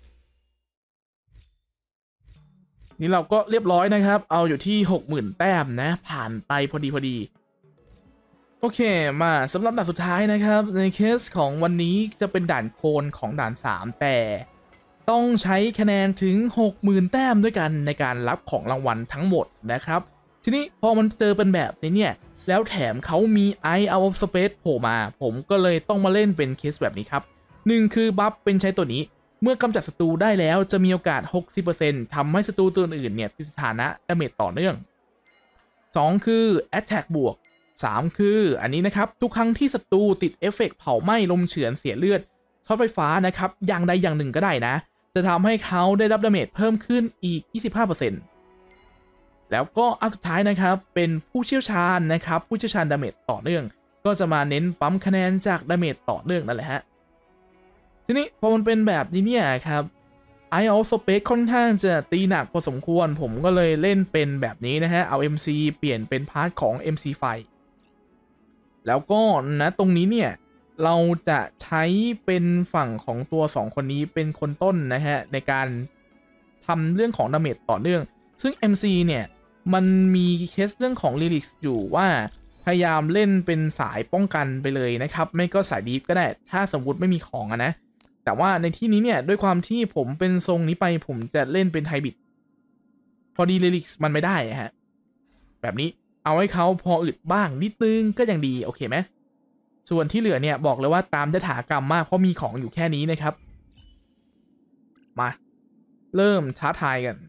นี่เราก็เรียบร้อยนะครับเอาอยู่ที่หกหมื่นแต้มนะผ่านไปพอดีพอดีโอเคมาสำหรับด่านสุดท้ายนะครับในเคสของวันนี้จะเป็นด่านโคนของด่านสามแต่ต้องใช้คะแนนถึง หกหมื่น แต้มด้วยกันในการรับของรางวัลทั้งหมดนะครับทีนี้พอมันเจอเป็นแบบนี้เนี่ยแล้วแถมเขามี Eye Out of Space โผล่มาผมก็เลยต้องมาเล่นเป็นเคสแบบนี้ครับหนึ่งคือบัฟเป็นใช้ตัวนี้เมื่อกำจัดศัตรูได้แล้วจะมีโอกาส หกสิบเปอร์เซ็นต์ ทำให้ศัตรูตัวอื่นเนี่ยติดสถานะดาเมจต่อเนื่องสองคือ Attack บวกสามคืออันนี้นะครับทุกครั้งที่ศัตรูติดเอฟเฟกต์เผาไหม้ลมเฉือนเสียเลือดช็อตไฟฟ้านะครับอย่างใดอย่างหนึ่งก็ได้นะจะทำให้เขาได้รับดาเมจเพิ่มขึ้นอีก ยี่สิบห้าเปอร์เซ็นต์ แล้วก็อันสุดท้ายนะครับเป็นผู้เชี่ยวชาญนะครับผู้เชี่ยวชาญดาเมจต่อเนื่องก็จะมาเน้นปั๊มคะแนนจากดาเมจต่อเนื่องนั่นแหละฮะทีนี้พอมันเป็นแบบนี้เนี่ยครับ Eye of Space ค่อนข้างจะตีหนักพอสมควรผมก็เลยเล่นเป็นแบบนี้นะฮะเอา เอ็ม ซี เปลี่ยนเป็นพาร์ทของ เอ็ม ซี ไฟแล้วก็นะตรงนี้เนี่ยเราจะใช้เป็นฝั่งของตัวสองคนนี้เป็นคนต้นนะฮะในการทำเรื่องของดาเมจต่อเนื่องซึ่ง เอ็ม ซี เนี่ยมันมีเคสเรื่องของ Lyrics อยู่ว่าพยายามเล่นเป็นสายป้องกันไปเลยนะครับไม่ก็สายดีฟก็ได้ถ้าสมมุติไม่มีของอะนะแต่ว่าในที่นี้เนี่ยด้วยความที่ผมเป็นทรงนี้ไปผมจะเล่นเป็นไฮบริดพอดี Lyrics มันไม่ได้ฮะแบบนี้เอาให้เขาพออึดบ้างนิดนึงก็ยังดีโอเคไหมส่วนที่เหลือเนี่ยบอกเลยว่าตามยถากรรมมากเพราะมีของอยู่แค่นี้นะครับมาเริ่มท้าทายกัน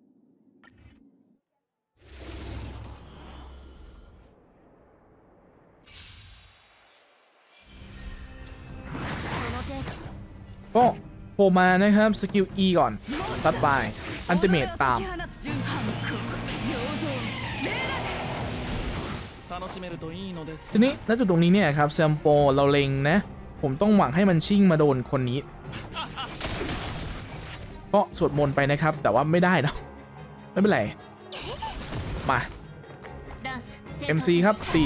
ก็โผล่มานะครับสกิล E ก่อนซัดไปอันติเมตตามทีนี้ณจุดตรงนี้เนี่ยครับแซมโปเราเล็งนะผมต้องหวังให้มันชิ่งมาโดนคนนี้ก็สวดมนต์ไปนะครับแต่ว่าไม่ได้นะไม่เป็นไรมา เอ็ม ซี ครับตี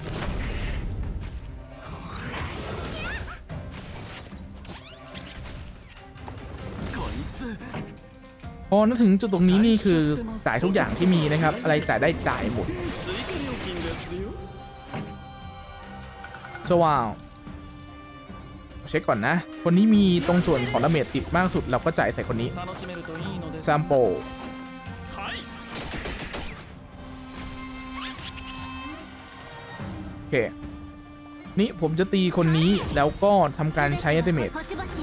พอนึกถึงจุดตรงนี้นี่คือจ่ายทุกอย่างที่มีนะครับอะไรจ่ายได้จ่ายหมดสว่างเช็คก่อนนะคนนี้มีตรงส่วนของดาเมจติดมากสุดเราก็จ่ายใส่คนนี้แซมโปโอเคนี่ผมจะตีคนนี้แล้วก็ทำการใช้อัลติเมท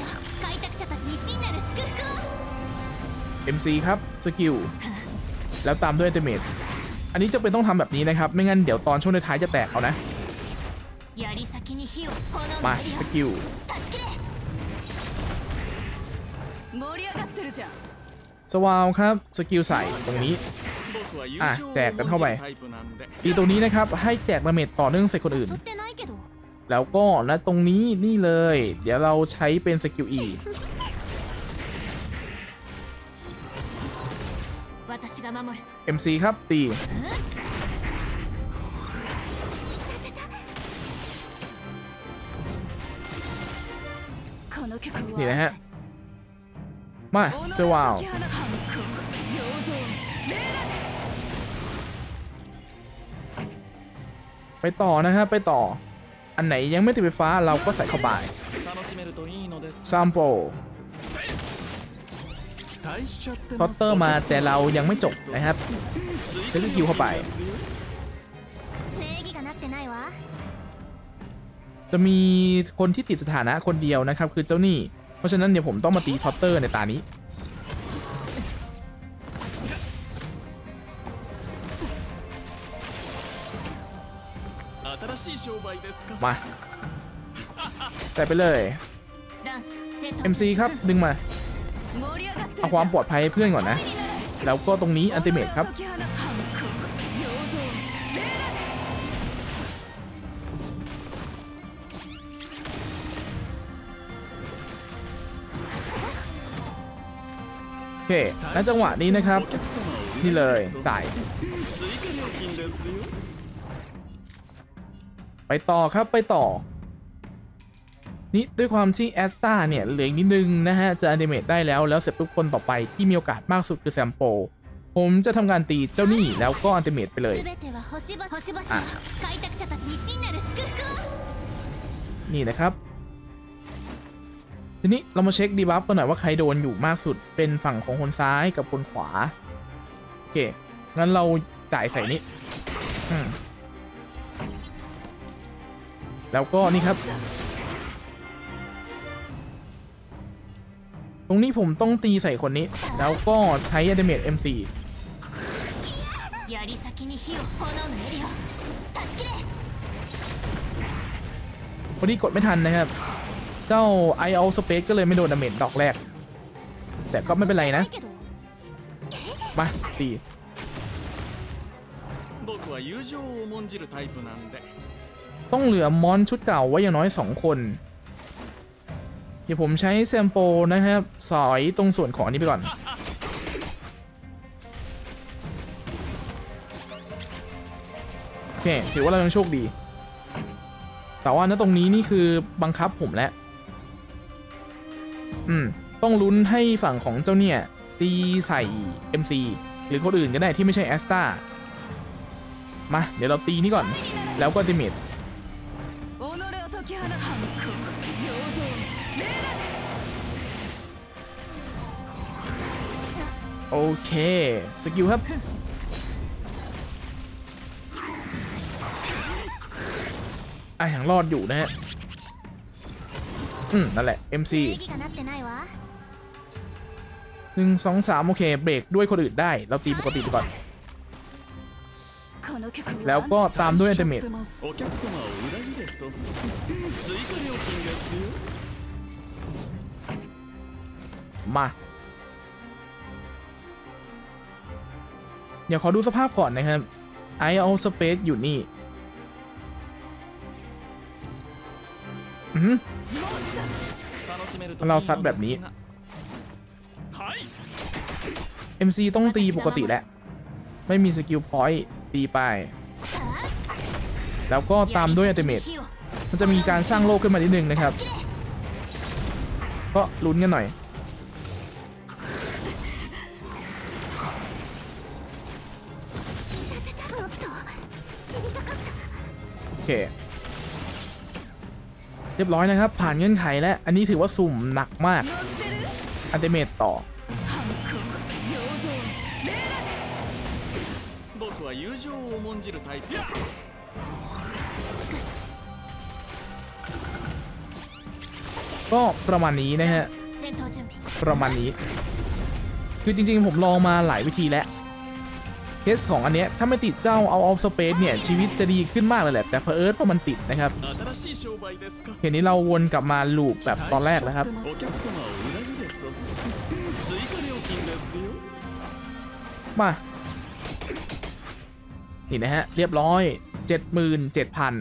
เอ็ม ซี ครับสกิลแล้วตามด้วยอัลติเมทอันนี้จะเป็นต้องทำแบบนี้นะครับไม่งั้นเดี๋ยวตอนช่วงท้ายจะแตกเอานะมาสกิลสวาวครับสกิลใส่ตรงนี้อ่ะแจกกันเข้าไปตีตรงนี้นะครับให้แจกดาเมจต่อเนื่องใส่คนอื่นแล้วก็นะตรงนี้นี่เลยเดี๋ยวเราใช้เป็นสกิล E เอ็ม ซี ครับตีนี่นะฮะมาเซวาวไปต่อนะครับไปต่ออันไหนยังไม่ติดไฟฟ้าเราก็ใส่เข้าไปซัมโปพอตเตอร์มาแต่เรายังไม่จบนะครับใช้สกิลเข้าไปจะมีคนที่ติดสถานะคนเดียวนะครับคือเจ้าหนี้เพราะฉะนั้นเดี๋ยวผมต้องมาตีพอตเตอร์ในตานี้มาใส่ไปเลยเอ็ม ซี ครับดึงมาเอาความปลอดภัยให้เพื่อนก่อนนะแล้วก็ตรงนี้อัลติเมทครับโอเคณจังหวะนี้นะครับนี่เลยจ่ายไปต่อครับไปต่อนี่ด้วยความที่แอสตาเนี่ยเหลืออีกนิดนึงนะฮะจะอัลติเมทได้แล้วแล้วเสร็จทุกคนต่อไปที่มีโอกาสมากสุดคือแซมโปผมจะทำการตีเจ้านี่แล้วก็อัลติเมทไปเลยอ่ะนี่นะครับทีนี้เรามาเช็คดีบัฟกันหน่อยว่าใครโดนอยู่มากสุดเป็นฝั่งของคนซ้ายกับคนขวาโอเคงั้นเราจ่ายใส่นี่แล้วก็นี่ครับตรงนี้ผมต้องตีใส่คนนี้แล้วก็ใช้อัลติเมท เอ็ม ซี พอดีกดไม่ทันนะครับเจ้า Eye of Space ก็เลยไม่โดนดาเมจดอกแรกแต่ก็ไม่เป็นไรนะมาตีต้องเหลือมอนชุดเก่าไว้อย่างน้อยสองคนเดี๋ยวผมใช้แซมโปนะครับสอยตรงส่วนของอันนี้ไปก่อนโอเคถือว่าเรายังโชคดีแต่ว่าณตรงนี้นี่คือบังคับผมแล้วอืมต้องลุ้นให้ฝั่งของเจ้าเนี่ยตีใส่ เอ็ม ซี หรือคนอื่นก็ได้ที่ไม่ใช่แอสตามาเดี๋ยวเราตีนี่ก่อนแล้วก็อัลติเมทโอเคสกิลครับอ่ะยังรอดอยู่นะฮะอืมนั่นแหละ เอ็ม ซี หนึ่ง สอง สามโอเคเบรกด้วยคนอื่นได้เราตีปกติไปก่อนแล้วก็ตามด้วยอัลติเมทมาเดี๋ยวขอดูสภาพก่อนนะครับ Eye of Space อยู่นี่อือเราซัดแบบนี้ เอ็ม ซี ต้องตีปกติแหละไม่มีสกิลพอยต์ตีไปแล้วก็ตามด้วยอัลติเมทมันจะมีการสร้างโลกขึ้นมานิดนึงนะครับก็ลุ้นกันหน่อยโอเคเรียบร้อยนะครับผ่านเงื่อนไขแล้วอันนี้ถือว่าสุ่มหนักมากอัลติเมทต่อก็ประมาณนี้นะฮะประมาณนี้คือจริงๆผมลองมาหลายวิธีแล้วเคสของอันเนี้ยถ้าไม่ติดเจ้าเอาออฟสเปซเนี่ยชีวิตจะดีขึ้นมากเลยแหละแต่เพอเอิร์ธเพราะมันติดนะครับเห็นนี้เราวนกลับมาลูปแบบตอนแรกแล้วครับมานี่นะฮะเรียบร้อย เจ็ดหมื่นเจ็ดพัน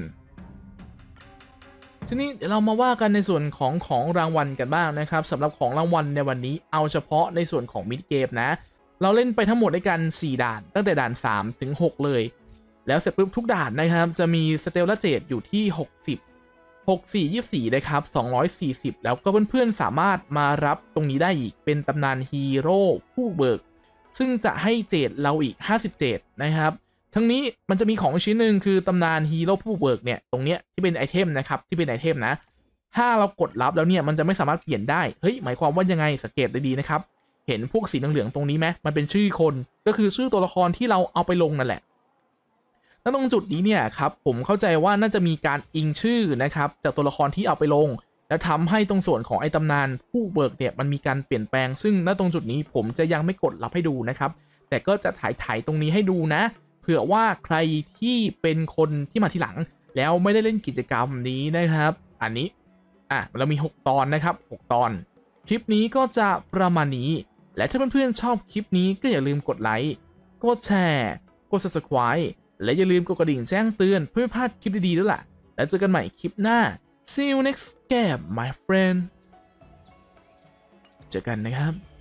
ทีนี้เดี๋ยวเรามาว่ากันในส่วนของของรางวัลกันบ้างนะครับสำหรับของรางวัลในวันนี้เอาเฉพาะในส่วนของมิดเกมนะเราเล่นไปทั้งหมดด้วยกันสี่ด่านตั้งแต่ด่านสามถึงหกเลยแล้วเสร็จปุ๊บทุกด่านนะครับจะมีสเตลละเจดอยู่ที่หกสิบ หก สี่ ยี่สิบสี่นะครับสองร้อยสี่สิบแล้วก็เพื่อนๆสามารถมารับตรงนี้ได้อีกเป็นตำนานฮีโร่ผู้เบิกซึ่งจะให้เจดเราอีกห้าสิบเจดนะครับทั้งนี้มันจะมีของชิ้นหนึ่งคือตำนานฮีโร่ผู้เบิกเนี่ยตรงเนี้ยที่เป็นไอเทมนะครับที่เป็นไอเทมนะถ้าเรากดรับแล้วเนี่ยมันจะไม่สามารถเปลี่ยนได้เฮ้ยหมายความว่ายังไงสังเกตได้ดีนะครับเห็นพวกสีเหลืองๆตรงนี้ไหมมันเป็นชื่อคนก็คือชื่อตัวละครที่เราเอาไปลงนั่นแหละแล้วตรงจุดนี้เนี่ยครับผมเข้าใจว่าน่าจะมีการอิงชื่อนะครับจากตัวละครที่เอาไปลงแล้วทำให้ตรงส่วนของไอ้ตำนานผู้เบิกเนี่ยมันมีการเปลี่ยนแปลงซึ่งณตรงจุดนี้ผมจะยังไม่กดรับให้ดูนะครับแต่ก็จะถ่ายถ่ายตรงนี้ให้ดูนะเผื่อว่าใครที่เป็นคนที่มาทีหลังแล้วไม่ได้เล่นกิจกรรมนี้นะครับอันนี้อ่ะเรามีหกตอนนะครับหกตอนคลิปนี้ก็จะประมาณนี้และถ้าเพื่อนๆชอบคลิปนี้ก็อย่าลืมกดไลค์กดแชร์กด Subscribe และอย่าลืมกดกระดิ่งแจ้งเตือนเพื่อไม่พลาดคลิปดีๆด้วยล่ะแล้วเจอกันใหม่คลิปหน้า see you next game my friend เจอกันนะครับ